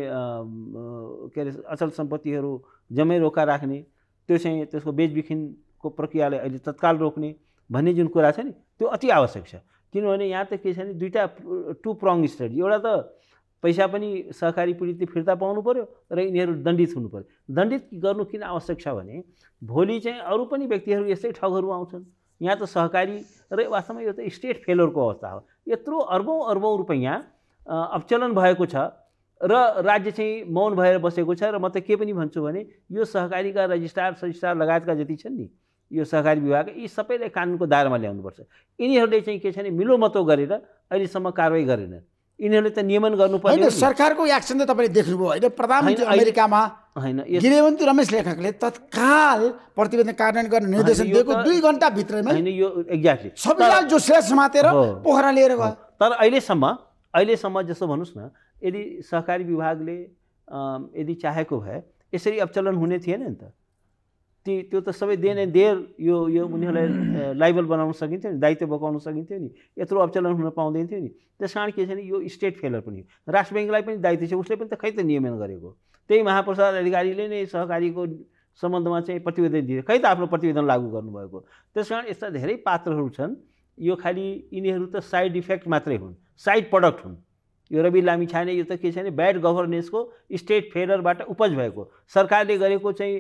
के अरे अचल सम्पत्तिहरू जम्मै रोका राख्ने, त्यो चाहिँ त्यसको बेचबिखनको प्रक्रियालाई अहिले तत्काल रोक्ने भन्ने जुन कुरा छ नि त्यो अति आवश्यक छ। किनभने यहाँ त के छ भने दुईवटा टु प्रङ स्टडी, एउटा त पैसा पनि सहकारी पीडितले फिर्ता पाउनु पर्यो र यिनीहरू दण्डित हुनु पर्यो। दण्डित गर्नु किन आवश्यक छ भने भोलि चाहिँ अरू पनि व्यक्तिहरू यस्तै ठगहरू आउँछन्। यहाँ त सहकारी र वास्तवमा यो त स्टेट फेलरको अवस्था हो। यत्रो अर्बौं रुपैयाँ अवचलन भएको छ र राज्य चाहिँ मौन भएर बसेको छ र म त के पनि भन्छु भने यो सहकारीका रजिस्ट्रार लगायतका जति छन् नि यो सहकारी विभाग यी सबैलाई कानुनको दायरामा ल्याउनुपर्छ। यिनीहरूले चाहिँ के छ भने मिलोमतो गरेर अहिलेसम्म कारवाही गरेनन्। यिनीहरूले त नियमन गर्नुपर्ने। सरकारको एक्सन त तपाईँले देख्नुभयो होइन? प्रधानमन्त्री अमेरिकामा होइन गृहमन्त्री रमेश लेखकले तत्काल प्रतिवेदन कार्यान्वयन गर्ने निर्देशन दिएको 2 घण्टा भित्रमै होइन यो एक्ज्याक्टली सबैलाई जोसले समातेर पोखरा लिएर गयो। तर अहिलेसम्म जस्तो भन्नुहोस् न यदि सहकारी विभागले यदि चाहेको भए यसरी अवचलन हुने थिएन नि त। त्यो त सबै देन यो उनीहरूलाई लाइबल बनाउन सकिन्थ्यो नि, दायित्व बोकाउन सकिन्थ्यो नि, यत्रो अवचलन हुन पाउँदैन थियो नि। त्यस कारण के छ भने यो स्टेट फेलर पनि राष्ट्र ब्याङ्कलाई पनि दायित्व छ, उसले पनि त खै त नियमन गरेको। त्यही महाप्रसाद अधिकारीले नै सहकारीको सम्बन्धमा चाहिँ प्रतिवेदन दिए, खै त आफ्नो प्रतिवेदन लागू गर्नुभएको। त्यस कारण यस्ता धेरै पात्रहरू छन्। यो खालि यिनीहरू त साइड इफेक्ट मात्रै हुन्, साइड प्रडक्ट हुन्। यो रवि लामिछाने यो त के छ भने ब्याड गभर्नेन्सको स्टेट फेलरबाट उपज भएको, सरकारले गरेको चाहिँ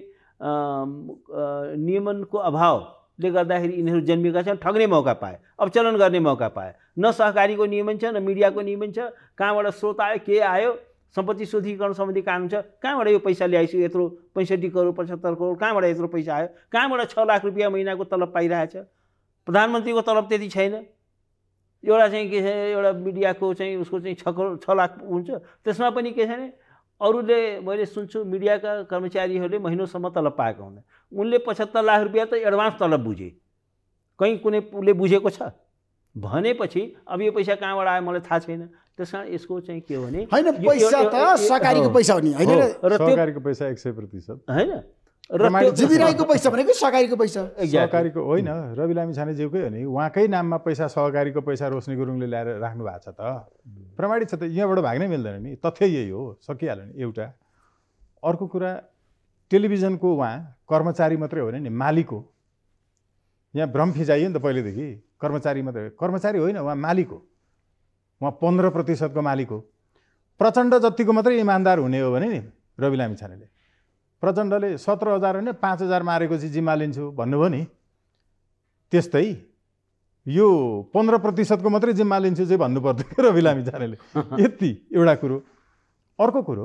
नियमनको अभावले गर्दाखेरि यिनीहरू जन्मिएका छन्, ठग्ने मौका पाए, अवचलन गर्ने मौका पाए। न सहकारीको नियमन छ न मिडियाको नियमन छ। कहाँबाट स्रोत आयो के आयो, सम्पत्ति शुद्धिकरण सम्बन्धी कानुन छ, कहाँबाट यो पैसा ल्याइसक्यो, यत्रो 65 करोड 75 करोड कहाँबाट यत्रो पैसा आयो, कहाँबाट 6 लाख रुपियाँ महिनाको तलब पाइरहेछ। प्रधानमन्त्रीको तलब त्यति छैन। एउटा चाहिँ के छ एउटा मिडियाको चाहिँ उसको चाहिँ 6 लाख हुन्छ। त्यसमा पनि के छ भने अरूले मैले सुन्छु मिडियाका कर्मचारीहरूले महिनौसम्म तलब पाएको हुँदैन। उनले 75 लाख रुपियाँ त एडभान्स तलब बुझे, कहीँ कुनै उसले बुझेको छ भनेपछि अब यो पैसा कहाँबाट आयो मलाई थाहा छैन। त्यस कारण यसको चाहिँ के हो भने होइन पैसा त सहकारीको पैसा हो नि होइन र सहकारीको पैसा 100% होइन र जीवी राईको पैसा भनेको सहकारीको पैसा सहकारीको होइन। रवि लामिछानेज्यूकै हो नि, उहाँकै नाममा पैसा सहकारीको पैसा रोशनी गुरुङले ल्याएर राख्नु भएको छ त, प्रमाणित छ त। यहाँबाट भाग्नै मिल्दैन नि, तथ्य यही हो, सकिहाल्यो नि एउटा। अर्को कुरा टेलिभिजनको उहाँ कर्मचारी मात्रै हो नि, मालिक हो। यहाँ भ्रम फिजाइयो नि त पहिलेदेखि, कर्मचारी मात्रै, कर्मचारी होइन उहाँ मालिक हो। उहाँ 15% को मालिक हो। प्रचण्ड जतिको मात्रै इमान्दार हुने हो भने नि रवि लामिछानेले प्रचण्डले 17,000 होइन 5,000 मारेको चाहिँ जिम्मा लिन्छु भन्नुभयो नि, त्यस्तै यो 15% को मात्रै जिम्मा लिन्छु चाहिँ भन्नु पर्दैन रवि लामिछानेले। यति एउटा कुरो। अर्को कुरो,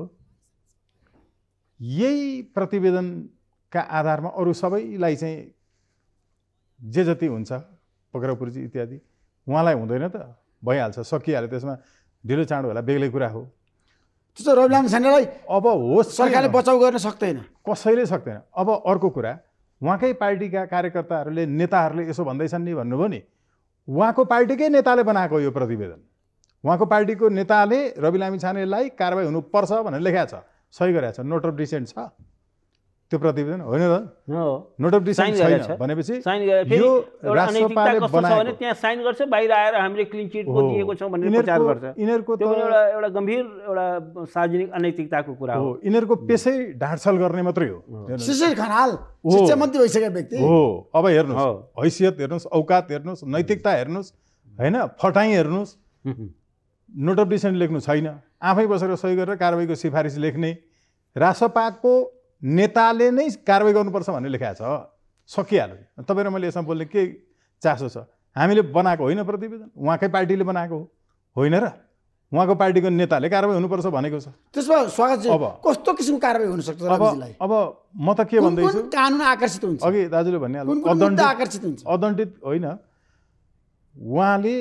यही प्रतिवेदनका आधारमा अरू सबैलाई चाहिँ जे जति हुन्छ पक्राउ पूर्जी इत्यादि उहाँलाई हुँदैन त, भइहाल्छ, सकिहाल्यो, त्यसमा ढिलो चाँडो होला बेग्लै कुरा हो। त्यस्तो रवि लामिछानेलाई अब होस् सरकारले बचाउ गर्न सक्दैन, कसैले सक्दैन। अब अर्को कुरा, उहाँकै पार्टीका कार्यकर्ताहरूले नेताहरूले यसो भन्दैछन् नि भन्नुभयो नि, उहाँको पार्टीकै नेताले बनाएको यो प्रतिवेदन। उहाँको पार्टीको नेताले रवि लामिछानेलाई कारबाही हुनुपर्छ भनेर लेखेको छ, सही गरेको छ, नोट अफ डिसेन्ट छ त्यो प्रतिवेदन, होइन र? नोट अफ डिसेन्ट छैन भनेपछि यो राष्ट्रपालले बनाएको, त्यहाँ साइन गर्छ, बाहिर आएर हामीले क्लिन चिटको दिएको छौँ भनेर प्रचार गर्छ। यिनीहरूको त्यो एउटा गम्भीर एउटा सार्वजनिक अनैतिकताको कुरा हो। यिनीहरूको पेसै ढाँडछल गर्ने मात्रै हो। शिशिर खनाल शिक्षा मन्त्री भइसकेको व्यक्ति हो। अब हेर्नुहोस्, हैसियत हेर्नुहोस्, औकात हेर्नुहोस्, नैतिकता हेर्नुहोस्, होइन, फटाइ हेर्नुहोस्। नोट अफ डिसेन्ट लेख्नु छैन, आफै बसेर सही गरेर कारबाहीको सिफारिस लेख्ने, रासपाको नेताले नै कारबाही गर्नुपर्छ भन्ने लेखाएको छ, सकिहाल्यो। तपाईँ र मैले यसमा बोल्ने के चासो छ? हामीले बनाएको होइन प्रतिवेदन, उहाँकै पार्टीले बनाएको हो, होइन र? उहाँको पार्टीको नेताले कारबाही हुनुपर्छ भनेको छ। त्यसमा स्वागत। अब कस्तो किसिमको कारबाही हुन सक्छ? अब म त के भन्दैछु, कानुन आकर्षित हुन्छ, अघि दाजुले भनिहाल्नु, आकर्षित हुन्छ, अदण्डित होइन। उहाँले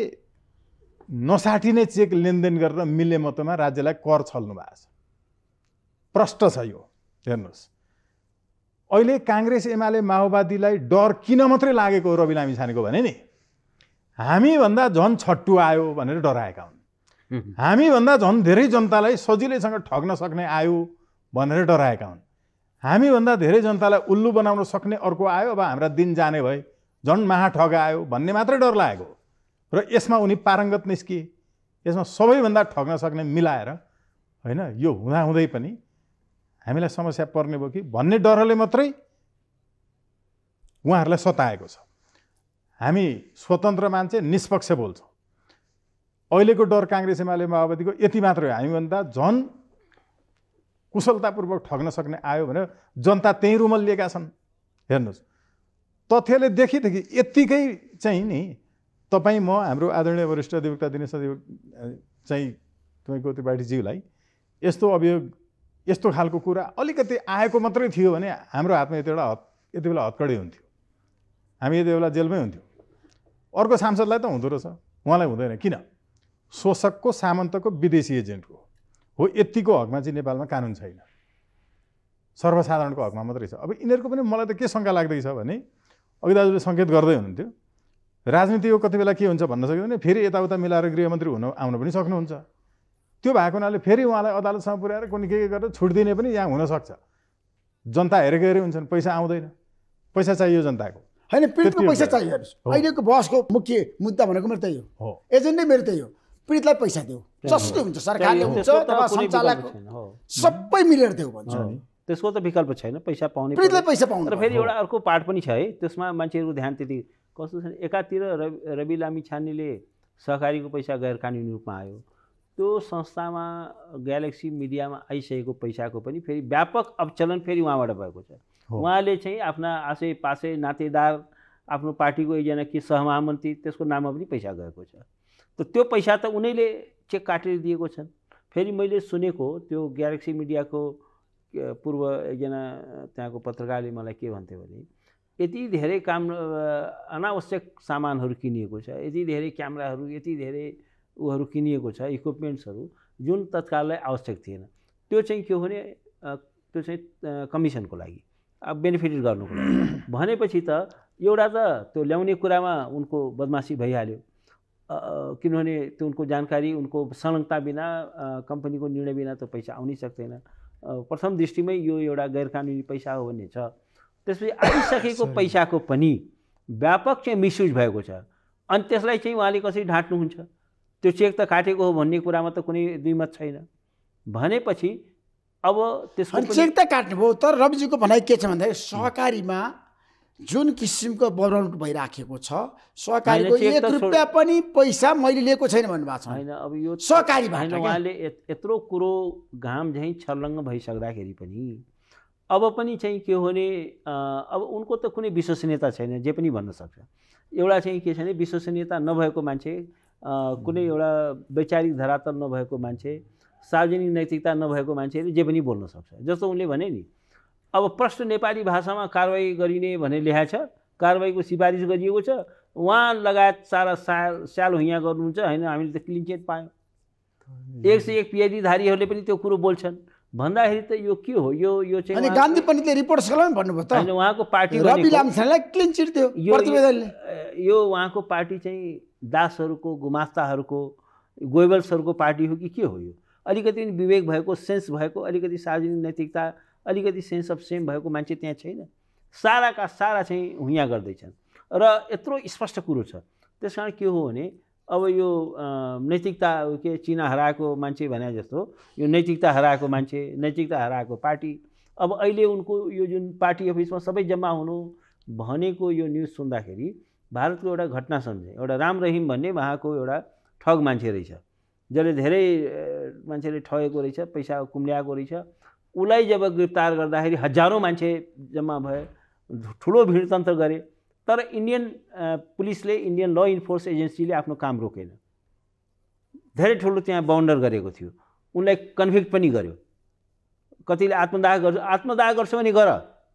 नसाटिने चेक लेनदेन गरेर मिल्ने मतमा राज्यलाई कर छल्नु भएको छ, प्रष्ट छ यो। हेर्नुहोस्, अहिले काङ्ग्रेस एमाले माओवादीलाई डर किन मात्रै लागेको हो रवि लामिछानेको भने नि, हामीभन्दा झन् छट्टु आयो भनेर डराएका हुन्, हामीभन्दा झन् धेरै जनतालाई सजिलैसँग ठग्न सक्ने आयो भनेर डराएका हुन्, हामीभन्दा धेरै जनतालाई उल्लु बनाउन सक्ने अर्को आयो, अब हाम्रा दिन जाने भए, झन् महाठग आयो भन्ने मात्रै डर लागेको र यसमा उनी पारङ्गत निस्किए। यसमा सबैभन्दा ठग्न सक्ने मिलाएर, होइन, यो हुँदाहुँदै पनि हामीलाई समस्या पर्ने भयो कि भन्ने डरले मात्रै उहाँहरूलाई सताएको छ। हामी स्वतन्त्र मान्छे निष्पक्ष बोल्छौँ। अहिलेको डर काङ्ग्रेस एमाले माओवादीको यति मात्रै हो, हामीभन्दा झन् कुशलतापूर्वक ठग्न सक्ने आयो भनेर जनता त्यहीँ रुमल्लिएका छन्। हेर्नुहोस्, तथ्यले देखिदेखि यत्तिकै चाहिँ नि, तपाईँ म हाम्रो आदरणीय वरिष्ठ अधिवक्ता दिनेश चाहिँ तपाईँको त्रिपाठीज्यूलाई यस्तो अभियोग, यस्तो खालको कुरा अलिकति आएको मात्रै थियो भने हाम्रो हातमा यति बेला हतकडी हुन्थ्यो, हामी यति बेला जेलमै हुन्थ्यो। अर्को सांसदलाई त हुँदो रहेछ, उहाँलाई हुँदैन। किन? शोषकको सामन्तको विदेशी एजेन्टको हो। यतिको हकमा चाहिँ नेपालमा कानुन छैन, सर्वसाधारणको हकमा मात्रै छ। अब यिनीहरूको पनि मलाई त के शङ्का लाग्दैछ भने, अघि दाजुले सङ्केत गर्दै हुनुहुन्थ्यो, राजनीतिको कति बेला के हुन्छ भन्न सकिँदैन, फेरि यताउता मिलाएर गृहमन्त्री आउन पनि सक्नुहुन्छ। त्यो भएको हुनाले फेरि उहाँलाई अदालतसम्म पुर्याएर कुनै के गरेर छुट दिने पनि यहाँ हुनसक्छ। जनता हेरेको हेरे हुन्छन्, पैसा आउँदैन, पैसा चाहियो जनताको, होइन, पीडितको पैसा चाहियो। अहिलेको बहसको मुख्य मुद्दा भनेको मेरो त्यही हो, एजेन्डै मेरो त्यही हो, पीडितलाई पैसा दियो, जसले हुन्छ, सरकारले हुन्छ अथवा सञ्चालक सबै मिलेर दियो भन्छ। त्यसको त विकल्प छैन, पैसा पाउने, पीडितलाई पैसा पाउनु। र फेरि एउटा अर्को पार्ट पनि छ है, त्यसमा मान्छेहरूको ध्यान त्यति कस्तो छ। एकातिर रवि लामिछानेले सहकारीको पैसा गैर कानुनी रूपमा आयो, त्यो संस्थामा ग्यालेक्सी मिडियामा आइसकेको पैसाको पनि फेरि व्यापक अवचलन फेरि उहाँबाट भएको छ। उहाँले चाहिँ आफ्ना आसेपासे नातेदार, आफ्नो पार्टीको एकजना के सहमहामन्त्री, त्यसको नाममा पनि पैसा गएको छ। त त्यो पैसा त उनीले चेक काटेर दिएको छन्। फेरि मैले सुनेको त्यो ग्यालेक्सी मिडियाको पूर्व एकजना त्यहाँको पत्रकारले मलाई के भन्थ्यो भने, यति धेरै काम अनावश्यक सामानहरू किनिएको छ, यति धेरै क्यामेराहरू, यति धेरै उहरू किनिएको छ, इक्विपमेन्ट्सहरू, जुन तत्काललाई आवश्यक थिएन। त्यो चाहिँ के हो भने, त्यो चाहिँ कमिसनको लागि, बेनिफिट गर्नुको लागि भनेपछि त एउटा त त्यो ल्याउने कुरामा उनको बदमासी भइहाल्यो, किनभने त्यो उनको जानकारी, उनको संलग्नता बिना, कम्पनीको निर्णय बिना त पैसा आउनै सक्दैन। प्रथम दृष्टिमै यो एउटा गैर कानुनी पैसा हो भन्ने छ। त्यसपछि आइसकेको पैसाको पनि व्यापक चाहिँ मिसयुज भएको छ, अनि त्यसलाई चाहिँ उहाँले कसरी ढाँट्नुहुन्छ? त्यो चेक त काटेको हो भन्ने कुरामा त कुनै दुई मत छैन। भनेपछि अब त्यसको चेक त काट्नु भयो, तर रविजीको भनाइ के छ भन्दाखेरि सहकारीमा जुन किसिमको बराउट भइराखेको छ सहकारीको 1 रुपैयाँ पनि पैसा मैले लिएको छैन भन्नुभएको छ। हैन अब यो सहकारीबाट उहाँले यत्रो कुरो घाम झैँ छर्लङ्ग भइसक्दाखेरि पनि अब पनि चाहिँ के हो भने अब उनको त कुनै विश्वसनीयता छैन, जे पनि भन्न सक्छ। एउटा चाहिँ के छ भने विश्वसनीयता नभएको मान्छे, कुनै एउटा वैचारिक धरातल नभएको मान्छे, सार्वजनिक नैतिकता नभएको मान्छेले जे पनि बोल्न सक्छ। जस्तो उनले भने नि अब प्रष्ट नेपाली भाषामा कारबाही गरिने भने लेखा छ, कारबाहीको सिफारिस गरिएको छ, उहाँ लगायत सारा साल हुइया गर्नुहुन्छ हैन, हामीले त क्लिन चिट पायौँ। 101 PhD धारीहरूले पनि त्यो कुरो बोल्छन् भन्दाखेरि त यो के हो? यो चाहिँ अनि गान्धी पण्डितले रिपोर्ट स्कलमा भन्नुभयो त हैन, उहाँको पार्टी रवि लामिछानेलाई क्लिन चिट दियो प्रतिवेदनले। यो उहाँको पार्टी चाहिँ दासहरूको, गुमास्ताहरूको, गोइबल्सहरूको पार्टी हो कि के हो? यो अलिकति विवेक भएको, सेन्स भएको, अलिकति सार्वजनिक नैतिकता, अलिकति सेन्स अफ सेम भएको मान्छे त्यहाँ छैन। साराका सारा चाहिँ हुइया गर्दैछन् र यत्रो स्पष्ट कुरो छ। त्यसकारण के हो भने अब यो नैतिकता के चिना हराएको मान्छे भने जस्तो यो नैतिकता हराएको मान्छे, नैतिकता हराएको पार्टी। अब अहिले उनको यो जुन पार्टी अफिसमा सबै जम्मा हुनु भनेको यो न्युज सुन्दाखेरि भारतको एउटा घटना सम्झे। एउटा राम रहिम भन्ने उहाँको एउटा ठग मान्छे रहेछ, जसले धेरै मान्छेले ठगेको रहेछ, पैसा कुम्ल्याएको रहेछ। उसलाई जब गिरफ्तार गर्दाखेरि हजारौँ मान्छे जम्मा भए, ठुलो भिडतन्त्र गरे, तर इन्डियन पुलिसले, इन्डियन ल इन्फोर्स एजेन्सीले आफ्नो काम रोकेन। धेरै ठुलो त्यहाँ बाउन्डर गरेको थियो, उनलाई कन्भिक्ट पनि गर्यो। कतिले आत्मदाह गर्छ भने गर।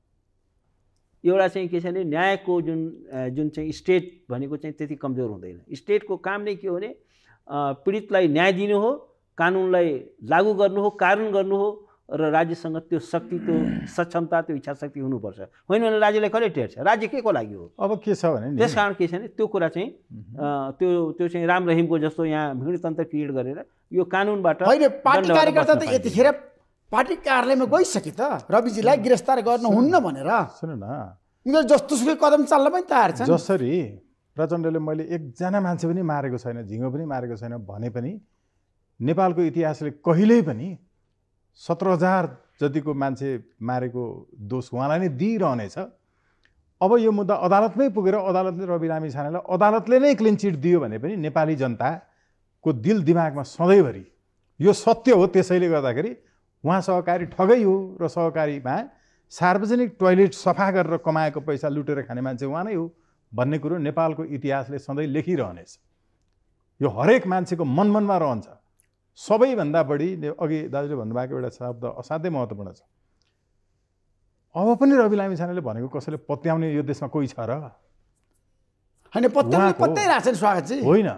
एउटा चाहिँ के छ भने न्यायको जुन चाहिँ स्टेट भनेको चाहिँ त्यति कमजोर हुँदैन। स्टेटको काम नै के हो भने पीडितलाई न्याय दिनु हो, कानुनलाई लागू गर्नु हो, कानुन गर्नु हो, र राज्यसँग त्यो शक्ति, त्यो सक्षमता, त्यो इच्छा शक्ति हुनुपर्छ। होइन भने राज्यलाई कसले टेर्छ? राज्य के को लागि हो? अब के छ भने त्यस कारण के छ भने त्यो कुरा चाहिँ त्यो चाहिँ राम रहिमको जस्तो यहाँ भिडतन्त्र क्रिएट गरेर यो कानुनबाट होइन। पार्टी कार्यकर्ता त यतिखेर पार्टी कार्यालयमा गइसके त रविजीलाई गिरफ्तार गर्नुहुन्न भनेर। सुन न, उनीहरू जस्तोसुकै कदम चाल्न पनि तयार छन्। जसरी प्रचण्डले मैले एकजना मान्छे पनि मारेको छैन, झिँगो पनि मारेको छैन भने पनि नेपालको इतिहासले कहिल्यै पनि 17,000 जतिको मान्छे मारेको दोष उहाँलाई नै दिइरहनेछ। अब यो मुद्दा अदालतमै पुगेर अदालतले रवि लामिछानेलाई अदालतले नै क्लिन चिट दियो भने पनि नेपाली जनताको दिल दिमागमा सधैँभरि यो सत्य हो। त्यसैले गर्दाखेरि उहाँ सहकारी ठगै हो र सहकारीमा सार्वजनिक टोयलेट सफा गरेर कमाएको पैसा लुटेर खाने मान्छे उहाँ नै हो भन्ने कुरो नेपालको इतिहासले सधैँ लेखिरहनेछ। यो हरेक मान्छेको मनमनमा रहन्छ। सबैभन्दा बढी अघि दाजुले भन्नुभएको एउटा शब्द असाध्यै महत्त्वपूर्ण छ। अब पनि रवि लामिछानेले भनेको कसैले पत्याउने यो देशमा कोही छ र? हैन, पत्याइरहेछन् स्वागतजी। होइन,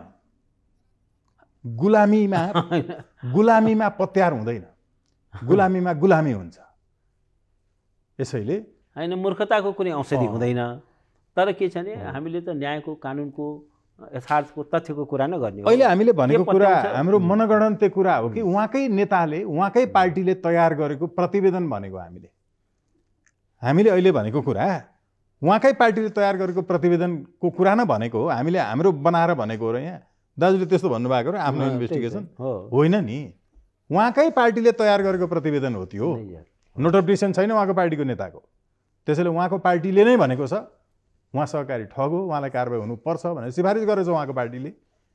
गुलामीमा पत्यार हुँदैन, गुलामीमा गुलामी हुन्छ। यसैले हैन, मूर्खताको कुनै औषधि हुँदैन। तर के छ भने हामीले त न्यायको, कानुनको, यथार्थको, तथ्यको कुरा नै गर्ने हो। अहिले हामीले भनेको कुरा हाम्रो मनगणन्ते कुरा हो कि उहाँकै नेताले, उहाँकै पार्टीले तयार गरेको प्रतिवेदन भनेको हामीले अहिले भनेको कुरा उहाँकै पार्टीले तयार गरेको प्रतिवेदनको कुरा नै भनेको हो। हामीले हाम्रो बनाएर भनेको हो र यहाँ दाजुले त्यस्तो भन्नुभएको र आफ्नो इन्भेस्टिगेसन होइन नि, उहाँकै पार्टीले तयार गरेको प्रतिवेदन हो त्यो। नोट अफ डिसिसन छैन उहाँको पार्टीको नेताको। त्यसैले उहाँको पार्टीले नै भनेको छ उहाँ सहकारी ठग हो, उहाँलाई कारबाही हुनुपर्छ भनेर सिफारिस गरेछ उहाँको पार्टीले।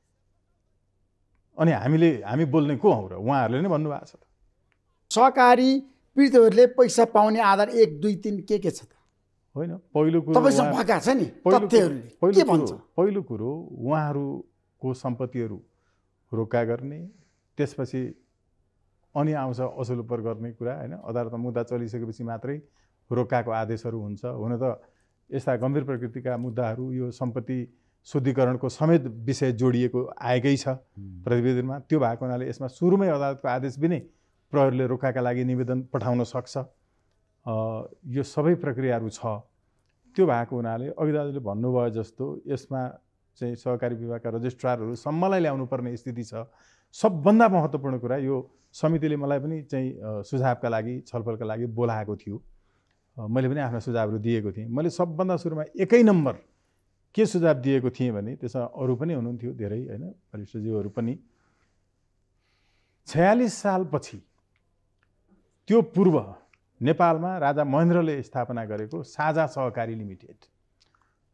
अनि हामी बोल्ने को हौ र? उहाँहरूले नै भन्नुभएको छ। सहकारी पीडितहरूले पैसा पाउने आधार 1, 2, 3 के छ त? होइन, पहिलो कुरो तपाईसँग भएका छ नि तथ्यहरूले के भन्छ? पहिलो कुरो उहाँहरूको सम्पत्तिहरू रोका गर्ने, त्यसपछि अनि आउँछ असुलपर गर्ने कुरा। होइन, अदालतमा मुद्दा चलिसकेपछि मात्रै रोकाको आदेशहरू हुन्छ। हुन त यस्ता गम्भीर प्रकृतिका मुद्दाहरू यो सम्पत्ति शुद्धिकरणको समेत विषय जोडिएको आएकै छ प्रतिवेदनमा। त्यो भएको हुनाले यसमा सुरुमै अदालतको आदेश बिनै प्रहरीले रोकाका लागि निवेदन पठाउन सक्छ। यो सबै प्रक्रियाहरू छ। त्यो भएको हुनाले अघि दाजुले भन्नुभयो जस्तो यसमा चाहिँ सहकारी विभागका रजिस्ट्रारहरू सम्मलाई ल्याउनु पर्ने स्थिति छ। सबभन्दा महत्त्वपूर्ण कुरा यो समितिले मलाई पनि चाहिँ सुझावका लागि, छलफलका लागि बोलाएको थियो। मैले पनि आफ्ना सुझावहरू दिएको थिएँ। मैले सबभन्दा सुरुमा 1 नम्बर के सुझाव दिएको थिएँ भने त्यसमा अरू पनि हुनुहुन्थ्यो धेरै, होइन, वरिष्ठज्यूहरू पनि। 46 सालपछि त्यो पूर्व नेपालमा राजा महेन्द्रले स्थापना गरेको साझा सहकारी लिमिटेड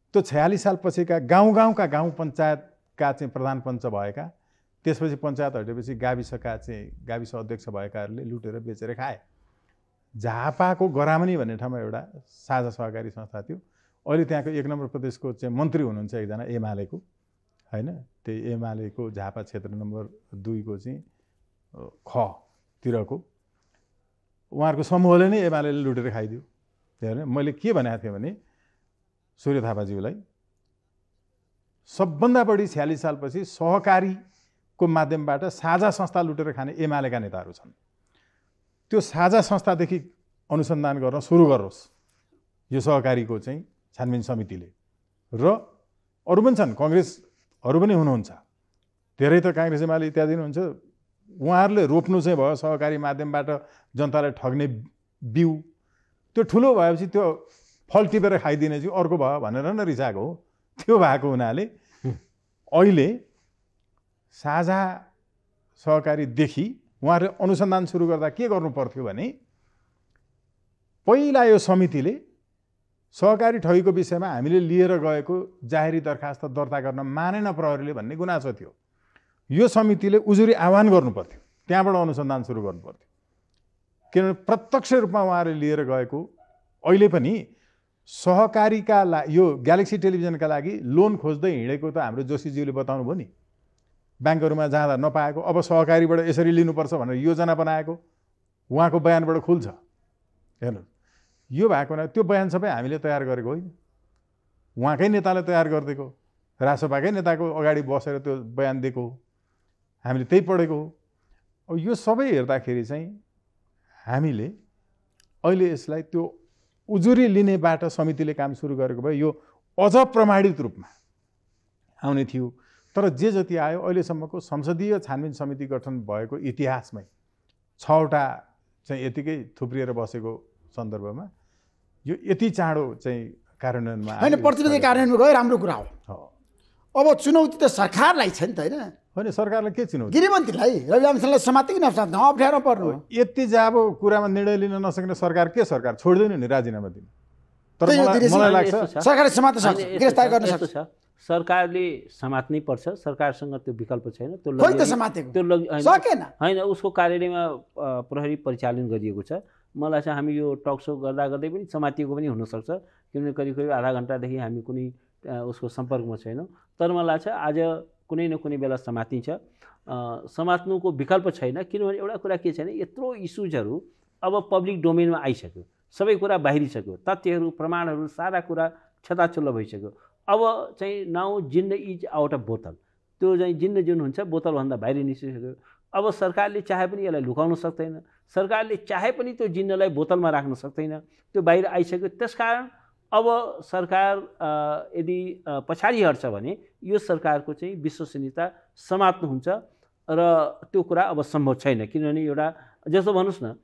त्यो 46 साल पछिका गाउँका गाउँ पञ्चायतका चाहिँ प्रधान पञ्च भएका, त्यसपछि पञ्चायत हटेपछि गाविसका चाहिँ गाविस अध्यक्ष भएकाहरूले लुटेर बेचेर खाए। झापाको गरामनी भन्ने ठाउँमा एउटा साझा सहकारी संस्था थियो। अहिले त्यहाँको 1 नम्बर प्रदेशको चाहिँ मन्त्री हुनुहुन्छ एकजना एमालेको, होइन, त्यही एमालेको झापा क्षेत्र नम्बर 2 को चाहिँ खतिरको उहाँहरूको समूहले नै एमालेले लुटेर खाइदियो। त्यही मैले के भनेको थिएँ भने सूर्य थापाज्यूलाई सबभन्दा बढी 46 सालपछि सहकारीको माध्यमबाट साझा संस्था लुटेर खाने एमालेका नेताहरू छन्। त्यो साझा संस्थादेखि अनुसन्धान गर्न सुरु गरोस् यो सहकारीको चाहिँ छानबिन समितिले। र अरू पनि छन्, कङ्ग्रेसहरू पनि हुनुहुन्छ, धेरै त काङ्ग्रेस एमाले इत्यादि हुनुहुन्छ। उहाँहरूले रोप्नु चाहिँ भयो सहकारी माध्यमबाट जनतालाई ठग्ने बिउ, त्यो ठुलो भएपछि त्यो फल टिपेर खाइदिने चाहिँ अर्को भयो भनेर न रिसाएको हो। त्यो भएको हुनाले अहिले साझा सहकारीदेखि उहाँहरूले अनुसन्धान सुरु गर्दा के गर्नु पर्थ्यो भने पहिला यो समितिले सहकारी ठगीको विषयमा हामीले लिएर गएको जाहेरी दरखास्त दर्ता गर्न मानेन प्रहरीले भन्ने गुनासो थियो। यो समितिले उजुरी आह्वान गर्नु पर्थ्यो, त्यहाँबाट अनुसन्धान सुरु गर्नु पर्थ्यो। किनभने प्रत्यक्ष रूपमा उहाँहरूले लिएर गएको अहिले पनि सहकारीका यो ग्यालेक्सी टेलिभिजनका लागि लोन खोज्दै हिँडेको त हाम्रो जोशीज्यूले बताउनु भयो नि। ब्याङ्कहरूमा जाँदा नपाएको, अब सहकारीबाट यसरी लिनुपर्छ भनेर योजना बनाएको उहाँको बयानबाट खुल्छ। हेर्नु, यो भएको हुनाले त्यो बयान सबै हामीले तयार गरेको होइन, उहाँकै नेताले तयार गरिदिएको, रासोपाकै नेताको अगाडि बसेर त्यो बयान दिएको, हामीले त्यही पढेको हो। अब यो सबै हेर्दाखेरि चाहिँ हामीले अहिले यसलाई त्यो उजुरी लिनेबाट समितिले काम सुरु गरेको भए यो अझ प्रमाणित रूपमा आउने थियो। तर जे जति आयो अहिलेसम्मको संसदीय छानबिन समिति गठन भएको इतिहासमै 6वटा चाहिँ यतिकै थुप्रिएर बसेको सन्दर्भमा यो यति चाँडो चाहिँ कार्यान्वयनमा होइन, प्रतिनिधि कार्यान्वयन गयो, राम्रो कुरा हो। अब चुनौती त सरकारलाई छ नि त, होइन सरकारलाई के चुनौती? गृहमन्त्रीलाई रवि लामिछानेलाई समाति कि नसमाति अप्ठ्यारो पर्नु। यति जाब कुरामा निर्णय लिन नसक्ने सरकार के सरकार छोड्दैन नि राजीनामा दिनु। तर मलाई लाग्छ सरकारले समात्न सक्छ, गिरफ्तार गर्न सक्छ। सरकारले समात्नै पर्छ, सरकारसँग त्यो विकल्प छैन। त्यो सकेन होइन, उसको कार्यालयमा प्रहरी परिचालन गरिएको छ। मलाई चाहिँ हामी यो टक सो गर्दा गर्दै पनि समातिएको पनि हुनसक्छ, किनभने करिब करिब आधा घन्टादेखि हामी कुनै उसको सम्पर्कमा छैनौँ। तर मलाई चाहिँ आज कुनै न कुनै बेला समातिन्छ। समात्नुको विकल्प छैन, किनभने एउटा कुरा के छैन, यत्रो इस्युजहरू अब पब्लिक डोमेनमा आइसक्यो, सबै कुरा बाहिरिसक्यो, तथ्यहरू प्रमाणहरू सारा कुरा छताछुल्लो भइसक्यो। अब चाहिँ नाउ जिन्न इज आउट अफ बोतल, त्यो चाहिँ जिन्न जुन हुन्छ बोतलभन्दा बाहिर निस्किसक्यो। अब सरकारले चाहे पनि यसलाई लुकाउन सक्दैन, सरकारले चाहे पनि त्यो जिन्नलाई बोतलमा राख्न सक्दैन, त्यो बाहिर आइसक्यो। त्यसकारण अब सरकार यदि पछाडि हट्छ भने यो सरकारको चाहिँ विश्वसनीयता समाप्त हुन्छ र त्यो कुरा अब सम्भव छैन। किनभने एउटा जस्तो भन्नुहोस् न,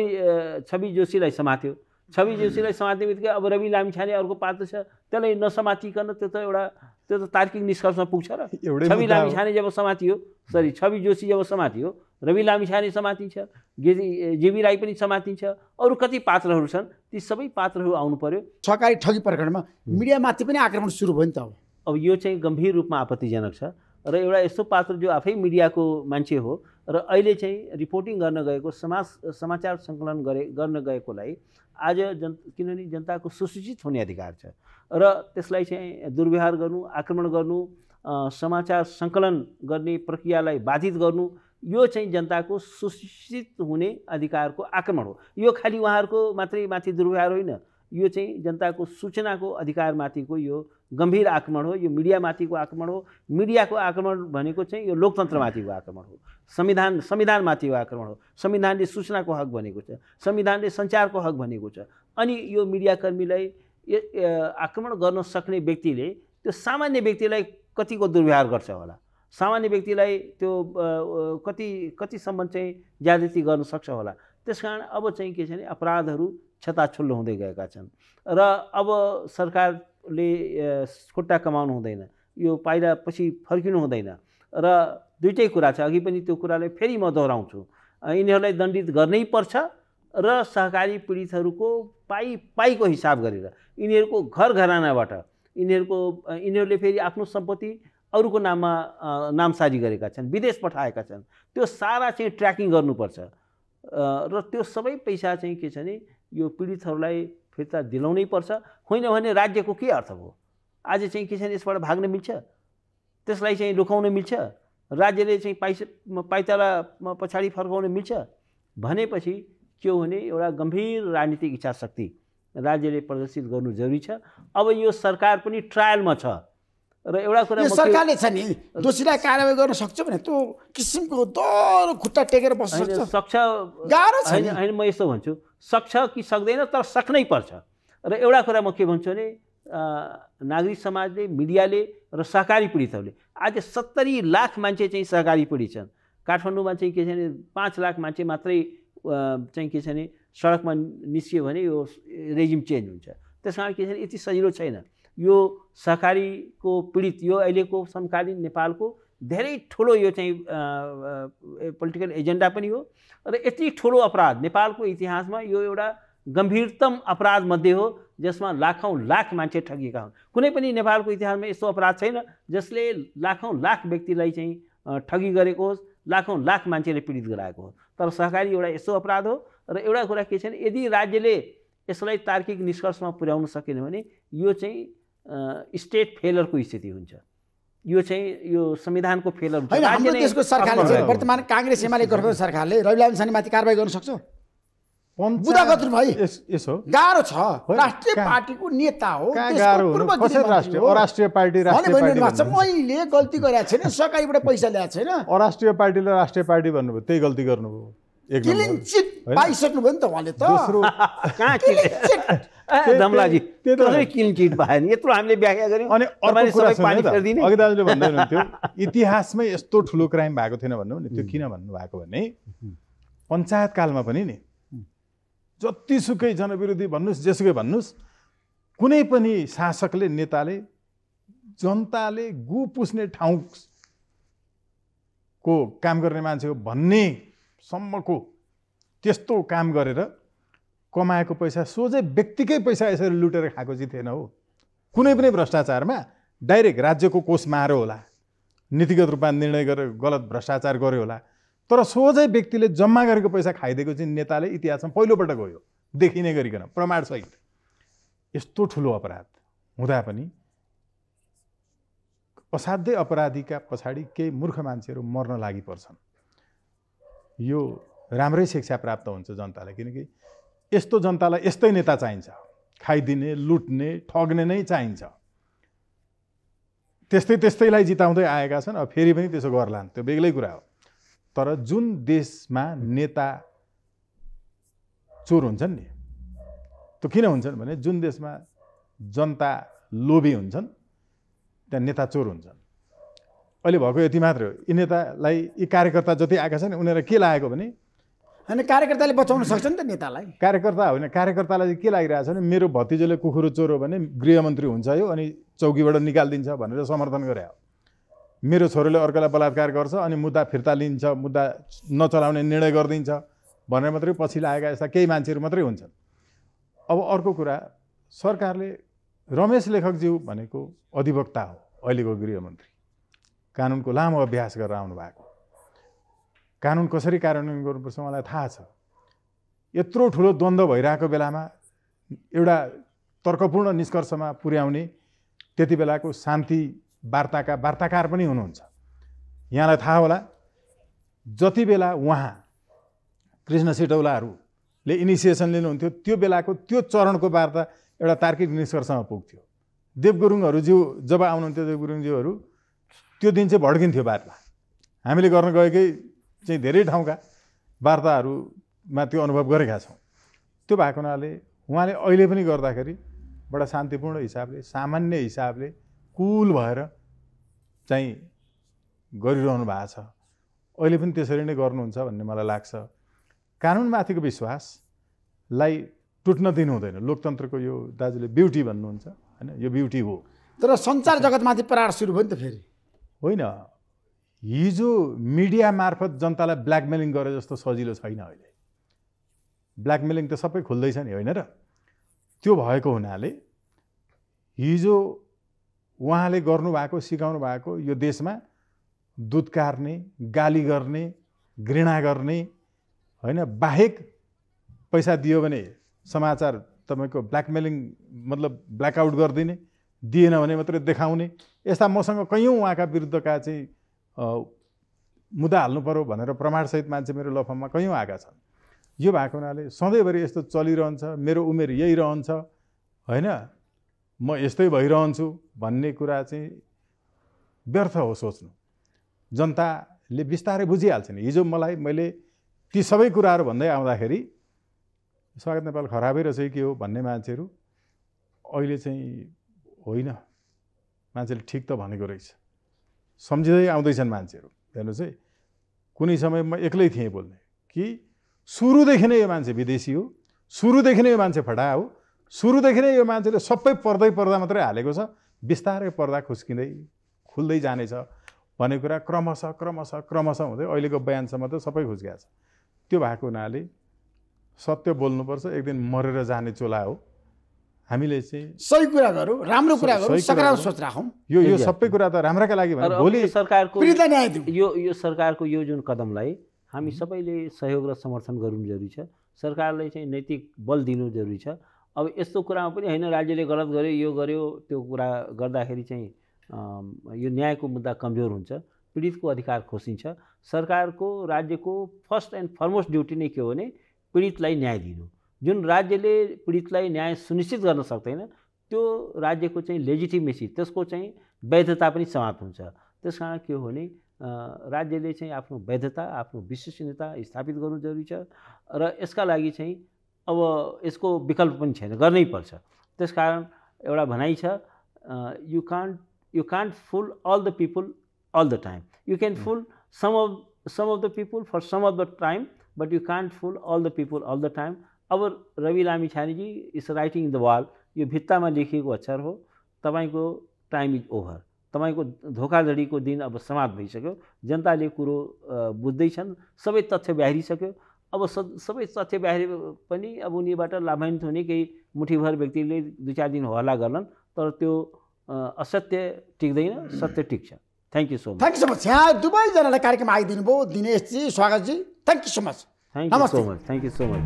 छवि जोशीलाई समात्यो, छवि जोशीलाई समात्ने बित्तिकै अब रवि लामिछाने अर्को पात्र छ, त्यसलाई नसमातिकन त्यो त तार्किक निष्कर्षमा पुग्छ र? छवि लामिछाने जब समातियो, छवि जोशी जब समातियो, रवि लामिछाने समातिन्छ, जेबी राई पनि समातिन्छ, अरू कति पात्रहरू छन्, ती सबै पात्रहरू आउनु पर्यो। सहकारी ठगी प्रकरणमा मिडियामाथि पनि आक्रमण सुरु भयो नि त। अब यो चाहिँ गम्भीर रूपमा आपत्तिजनक छ र एउटा यस्तो पात्र जो आफै मिडियाको मान्छे हो र अहिले चाहिँ रिपोर्टिङ गर्न गएको समाचार सङ्कलन गर्न गएकोलाई आज किनभने जनताको सुसूचित हुने अधिकार छ र त्यसलाई चाहिँ दुर्व्यवहार गर्नु, आक्रमण गर्नु, समाचार सङ्कलन गर्ने प्रक्रियालाई बाधित गर्नु, यो चाहिँ जनताको सुसूचित हुने अधिकारको आक्रमण हो। यो खालि उहाँहरूको मात्रै माथि दुर्व्यवहार होइन, यो चाहिँ जनताको सूचनाको अधिकारमाथिको यो गम्भीर आक्रमण हो, यो मिडियामाथिको आक्रमण हो। मिडियाको आक्रमण भनेको चाहिँ यो लोकतन्त्रमाथिको आक्रमण हो, संविधानमाथिको आक्रमण हो। संविधानले सूचनाको हक भनेको छ, संविधानले सञ्चारको हक भनेको छ। अनि यो मिडियाकर्मीलाई आक्रमण गर्न सक्ने व्यक्तिले त्यो सामान्य व्यक्तिलाई कतिको दुर्व्यवहार गर्छ होला, सामान्य व्यक्तिलाई त्यो कतिसम्म चाहिँ ज्यादती गर्न सक्छ होला। त्यसकारण अब चाहिँ के छ भने अपराधहरू छताछुल्लो हुँदै गएका छन् र अब सरकारले खुट्टा कमाउनु हुँदैन, यो पाइला पछि फर्किनु हुँदैन। र दुईटै कुरा छ, अघि पनि त्यो कुरालाई फेरि म दोहोऱ्याउँछु, यिनीहरूलाई दण्डित गर्नै पर्छ र सहकारी पीडितहरूको पाईको हिसाब गरेर यिनीहरूको घर घरानाबाट यिनीहरूले फेरि आफ्नो सम्पत्ति अरूको नाममा नामसारी गरेका छन्, विदेश पठाएका छन्। त्यो सारा चाहिँ ट्र्याकिङ गर्नुपर्छ र त्यो सबै पैसा चाहिँ के छ भने यो पीडितहरूलाई फिर्ता दिलाउनै पर्छ। होइन भने राज्यको के अर्थ हो? आज चाहिँ के छ भने यसबाट भाग्न मिल्छ, त्यसलाई चाहिँ लुकाउन मिल्छ, राज्यले चाहिँ पाइताला पछाडि फर्काउन मिल्छ भनेपछि के हो भने एउटा गम्भीर राजनीतिक इच्छाशक्ति राज्यले प्रदर्शित गर्नु जरुरी छ। अब यो सरकार पनि ट्रायलमा छ र एउटा कुरा सरकारले छ नि दोषीलाई कारबाही गर्न सक्छ भने त्यो किसिमको दरो खुट्टा टेकेर बस्न सक्छ। गाह्रो छ नि। हैन म यसो भन्छु, सक्छ कि सक्दैन तर सक्नै पर्छ। र एउटा कुरा म के भन्छु भने नागरिक समाजले, मिडियाले र सहकारी पीडितहरूले आज 70 लाख मान्छे चाहिँ सहकारी पीडित छन्। काठमाडौँमा चाहिँ के छ भने 5 लाख मान्छे मात्रै चाहिँ के छ भने सडकमा निस्कियो भने यो रेजिम चेन्ज हुन्छ। त्यसकारण के छ भने यति सजिलो छैन। यो सहकारीको पीडित यो अहिलेको समकालीन नेपालको धेरै ठुलो यो चाहिँ पोलिटिकल एजेन्डा पनि हो र यति ठुलो अपराध नेपालको इतिहासमा यो एउटा गम्भीरतम अपराध मध्ये हो जसमा लाखौं लाख मान्छे ठगिएका हुन्। कुनै पनि नेपालको इतिहासमा यस्तो अपराध छैन जसले लाखौं लाख व्यक्तिलाई चाहिँ ठगी गरेको होस्, लाखौं लाख मान्छेले पीडित गराएको हो। तर सहकारी एउटा यस्तो अपराध हो र एउटा कुरा के छ भने यदि राज्यले यसलाई तार्किक निष्कर्षमा पुर्याउन सकेन भने यो चाहिँ स्टेट फेलरको स्थिति हुन्छ। यो चाहिँ यो संविधानको फेलर हुन्छ। हाम्रो देशको सरकारले चाहिँ वर्तमान कांग्रेस एमाले गठबन्धन सरकारले रविलाल सानीमाथि कारबाही गर्न सक्छ? बुदागत भाइ यसो गाह्रो छ। राष्ट्रिय पार्टीको नेता हो, अराष्ट्रिय पार्टी मैले गल्ती गरेको छैन, सरकारीबाट पैसा ल्याएको छैन। अराष्ट्रिय पार्टीले राष्ट्रिय पार्टी भन्नुभयो, त्यही गल्ती गर्नुभयो। क्लिन चिट पाइसक्नु भयो नि त उहाँले त। कहाँ दमलाजी त्यसले क्लिन चिट पाएन, यत्रो हामीले व्याख्या गर्यौं। अनि अर्को कुरा सुन्नु, अघि दाजुले भन्दै हुनुहुन्थ्यो इतिहासमै यस्तो ठुलो क्राइम भएको थिएन भन्नु नि। त्यो किन भन्नु भएको भने पञ्चायत कालमा पनि नि जतिसुकै जनविरोधी भन्नुस्, जेसुकै भन्नुस्, कुनै पनि शासकले, नेताले जनताले गु पुस्ने ठाउँको काम गर्ने मान्छे हो भन्ने सम्मको त्यस्तो काम गरेर कमाएको पैसा सोझै व्यक्तिकै पैसा यसरी लुटेर खाएको चाहिँ थिएन हो। कुनै पनि भ्रष्टाचारमा डाइरेक्ट राज्यको कोष मार्यो होला, नीतिगत रूपमा निर्णय गरेर गलत भ्रष्टाचार गर्यो होला, तर सोझै व्यक्तिले जम्मा गरेको पैसा खाइदिएको चाहिँ नेताले इतिहासमा पहिलोपटक गयो देखिने गरिकन प्रमाणसहित। यस्तो ठुलो अपराध हुँदा पनि असाध्यै अपराधीका पछाडि केही मूर्ख मान्छेहरू मर्न लागि पर्छन्। यो राम्रै शिक्षा प्राप्त हुन्छ जनतालाई, किनकि यस्तो जनतालाई यस्तै नेता चाहिन्छ। खाइदिने, लुट्ने, ठग्ने नै चाहिन्छ। त्यस्तैलाई जिताउँदै आएका छन्। अब फेरि पनि त्यसो गर्लान्, त्यो बेग्लै कुरा हो। तर जुन देशमा नेता चोर हुन्छन् नि, त्यो किन हुन्छन् भने जुन देशमा जनता लोभी हुन्छन् त्यहाँ नेता चोर हुन्छन्। अहिले भएको यति मात्र हो। यी नेतालाई, यी कार्यकर्ता जति आएका छन् उनीहरूलाई के लागेको भने होइन कार्यकर्ताले बचाउन सक्छ नि त नेतालाई। कार्यकर्ता होइन, कार्यकर्तालाई के लागिरहेछ भने मेरो भतिजोले कुखुरो चोरो भने गृहमन्त्री हुन्छ यो अनि चौकीबाट निकालिदिन्छ भनेर समर्थन गरे हो। मेरो छोरोले अर्कोलाई बलात्कार गर्छ अनि मुद्दा फिर्ता लिन्छ, मुद्दा नचलाउने निर्णय गरिदिन्छ भनेर मात्रै पछि लागेका यस्ता केही मान्छेहरू मात्रै हुन्छन्। अब अर्को कुरा, सरकारले रमेश लेखकज्यू भनेको अधिवक्ता हो, अहिलेको गृहमन्त्री, कानुनको लामो अभ्यास गरेर आउनु भएको। कानुन कसरी कार्यान्वयन गर्नुपर्छ मलाई थाहा छ। यत्रो ठुलो द्वन्द्व भइरहेको बेलामा एउटा तर्कपूर्ण निष्कर्षमा पुर्याउने त्यति बेलाको शान्ति वार्ताका वार्ताकार पनि हुनुहुन्छ। यहाँलाई थाहा होला जति बेला उहाँ कृष्ण सिटौलाहरूले इनिसिएसन लिनुहुन्थ्यो त्यो बेलाको त्यो चरणको वार्ता एउटा तार्किक निष्कर्षमा पुग्थ्यो। देवगुरुङज्यू जब आउनुहुन्थ्यो, देवगुरुङज्यूहरू त्यो दिन चाहिँ भड्किन्थ्यो वार्ता। हामीले गर्न गएकै चाहिँ धेरै ठाउँका वार्ताहरूमा त्यो अनुभव गरेका छौँ। त्यो भएको हुनाले उहाँले अहिले पनि गर्दाखेरि बडा शान्तिपूर्ण हिसाबले, सामान्य हिसाबले, कुल भएर चाहिँ गरिरहनु भएको छ। अहिले पनि त्यसरी नै गर्नुहुन्छ भन्ने मलाई लाग्छ। कानुनमाथिको विश्वासलाई टुट्न दिनु हुँदैन। लोकतन्त्रको यो दाजुले ब्युटी भन्नुहुन्छ हैन, यो ब्युटी हो। तर सञ्चार जगतमाथि प्रहार सुरु भयो नि त फेरि। होइन, हिजो मिडिया मार्फत जनतालाई ब्ल्याकमेलिङ गरे जस्तो सजिलो छैन अहिले। ब्ल्याकमेलिङ त सबै खुल्दैछ नि होइन र? त्यो भएको हुनाले हिजो उहाँले गर्नुभएको सिकाउनु भएको यो देशमा दुध कार्ने, गाली गर्ने, घृणा गर्ने होइन, बाहेक पैसा दियो भने समाचार तपाईँको ब्ल्याकमेलिङ मतलब ब्ल्याकआउट गरिदिने, दिएन भने मात्रै देखाउने, यस्ता मसँग कैयौँ उहाँका विरुद्धका चाहिँ मुद्दा हाल्नु पर्यो भनेर प्रमाणसहित मान्छे मेरो ल फर्ममा कैयौँ आएका छन्। यो भएको हुनाले सधैँभरि यस्तो चलिरहन्छ, मेरो उमेर यही रहन्छ होइन, म यस्तै भइरहन्छु भन्ने कुरा चाहिँ व्यर्थ हो सोच्नु। जनताले बिस्तारै बुझिहाल्छन्। हिजो मैले ती सबै कुराहरू भन्दै आउँदाखेरि स्वागत नेपाल खराबै रहेछ के हो भन्ने मान्छेहरू अहिले चाहिँ होइन, मान्छेले ठिक त भनेको रहेछ सम्झिँदै आउँदैछन् मान्छेहरू। हेर्नुहोस् है, कुनै समय म एक्लै थिएँ बोल्ने कि सुरुदेखि नै यो मान्छे विदेशी हो, सुरुदेखि नै यो मान्छे फटा हो, सुरुदेखि नै यो मान्छेले सबै पर्दा मात्रै हालेको छ, बिस्तारै पर्दा खुस्किँदै खुल्दै जानेछ भन्ने कुरा क्रमशः हुँदै अहिलेको बयानसम्म त सबै खुस्किएको छ। त्यो भएको हुनाले सत्य बोल्नुपर्छ, एक दिन मरेर जाने चोला हो। हामीले चाहिँ सही कुरा गरौँ, राम्रो कुरा गरौँ, सकारात्मक सोच राखौँ। यो सबै कुरा त राम्राका लागि भने भोलि सरकारको पीडितलाई न्याय दिउँ। यो सरकारको यो जुन कदमलाई हामी सबैले सहयोग र समर्थन गर्नु जरुरी छ। सरकारले चाहिँ नैतिक बल दिनु जरुरी छ। अब यस्तो कुरामा पनि होइन राज्यले गलत गर्यो, यो गर्यो, त्यो कुरा गर्दाखेरि चाहिँ यो न्यायको मुद्दा कमजोर हुन्छ, पीडितको अधिकार खोसिन्छ। सरकारको राज्यको फर्स्ट एन्ड फरमोस्ट ड्युटी नै के हो भने पीडितलाई न्याय दिनु। जुन राज्यले पीडितलाई न्याय सुनिश्चित गर्न सक्दैन त्यो राज्यको चाहिँ लेजिटिमेसी, त्यसको चाहिँ वैधता पनि समाप्त हुन्छ। त्यसकारण के हो भने राज्यले चाहिँ आफ्नो वैधता, आफ्नो विश्वसनीयता स्थापित गर्नु जरुरी छ र यसका लागि चाहिँ अब यसको विकल्प पनि छैन, गर्नै पर्छ। त्यसकारण एउटा भनाइ छ, you can't fool all the people all the time. You can fool some of the people for some of the time, but you can't fool all the people all the time. अब रवि लामिछानेजी is writing in the wall, यो भित्तामा लेखिएको अक्षर हो। तपाईँको time is over, तपाईँको धोखाधडीको दिन अब समाप्त भइसक्यो। जनताले कुरो बुझ्दैछन्, सबै तथ्य बाहिरिसक्यो। अब सबै तथ्य बाहिर पनि अब उनीबाट लाभान्वित हुने केही मुठीभर व्यक्तिले 2-4 दिन हल्ला गर्छन्, तर त्यो असत्य टिक्दैन, सत्य टिक्छ। Thank you so much. Thank you so much. यहाँ दुवैजनालाई कार्यक्रममा आइदिनु भयो, दिनेशजी, स्वागतजी, thank you so much. Thank you so much. Thank you so much.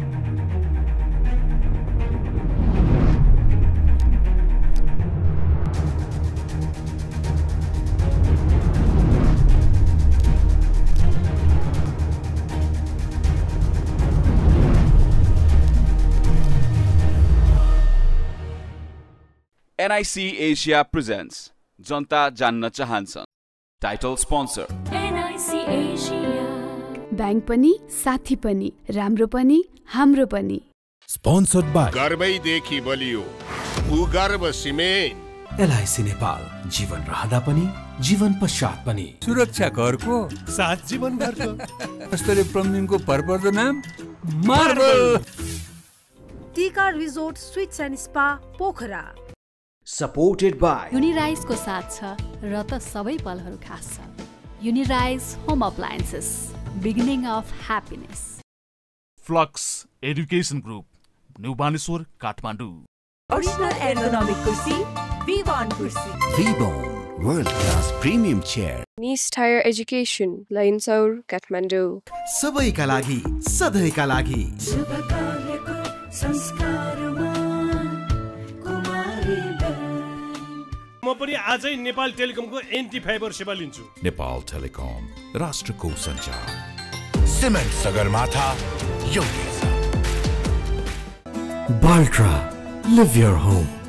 NIC Asia presents जनता जान्न चाहन्छन्। Title sponsor NIC Asia। Bank पनि साथी पनि, राम्रो पनि हाम्रो पनि। स्पोन्सर्ड बाइ गर्वैदेखि बलियो भूगर्भ सिमेन्ट। LIC नेपाल, जीवन रहँदा पनि जीवन पश्चात पनि। सुरक्षा करको साथ जीवन भरको। स्तरीय प्लम्बिङको भरपर्दो नाम marble. Tika resort suites and spa Pokhara. Supported by Unirise को साथ छ र त सबै पलहरू खास छ। Unirise home appliances, beginning of happiness. Flux education group, new Baneshwar, Kathmandu. Original ergonomic कुर्सी, V1 कुर्सी। V-Bone, world class premium chair. Nice Tire Education, लाइन्साउर, Kathmandu. सबैका लागि, सधैँका लागि। म पनि आजै नेपाल टेलिकमको एन्टी फाइबर सेवा लिन्छु। नेपाल टेलिकम, राष्ट्रको सञ्चार। सिमेन्ट सगरमाथा एउटै छ। बाल्ट्रा, live your home.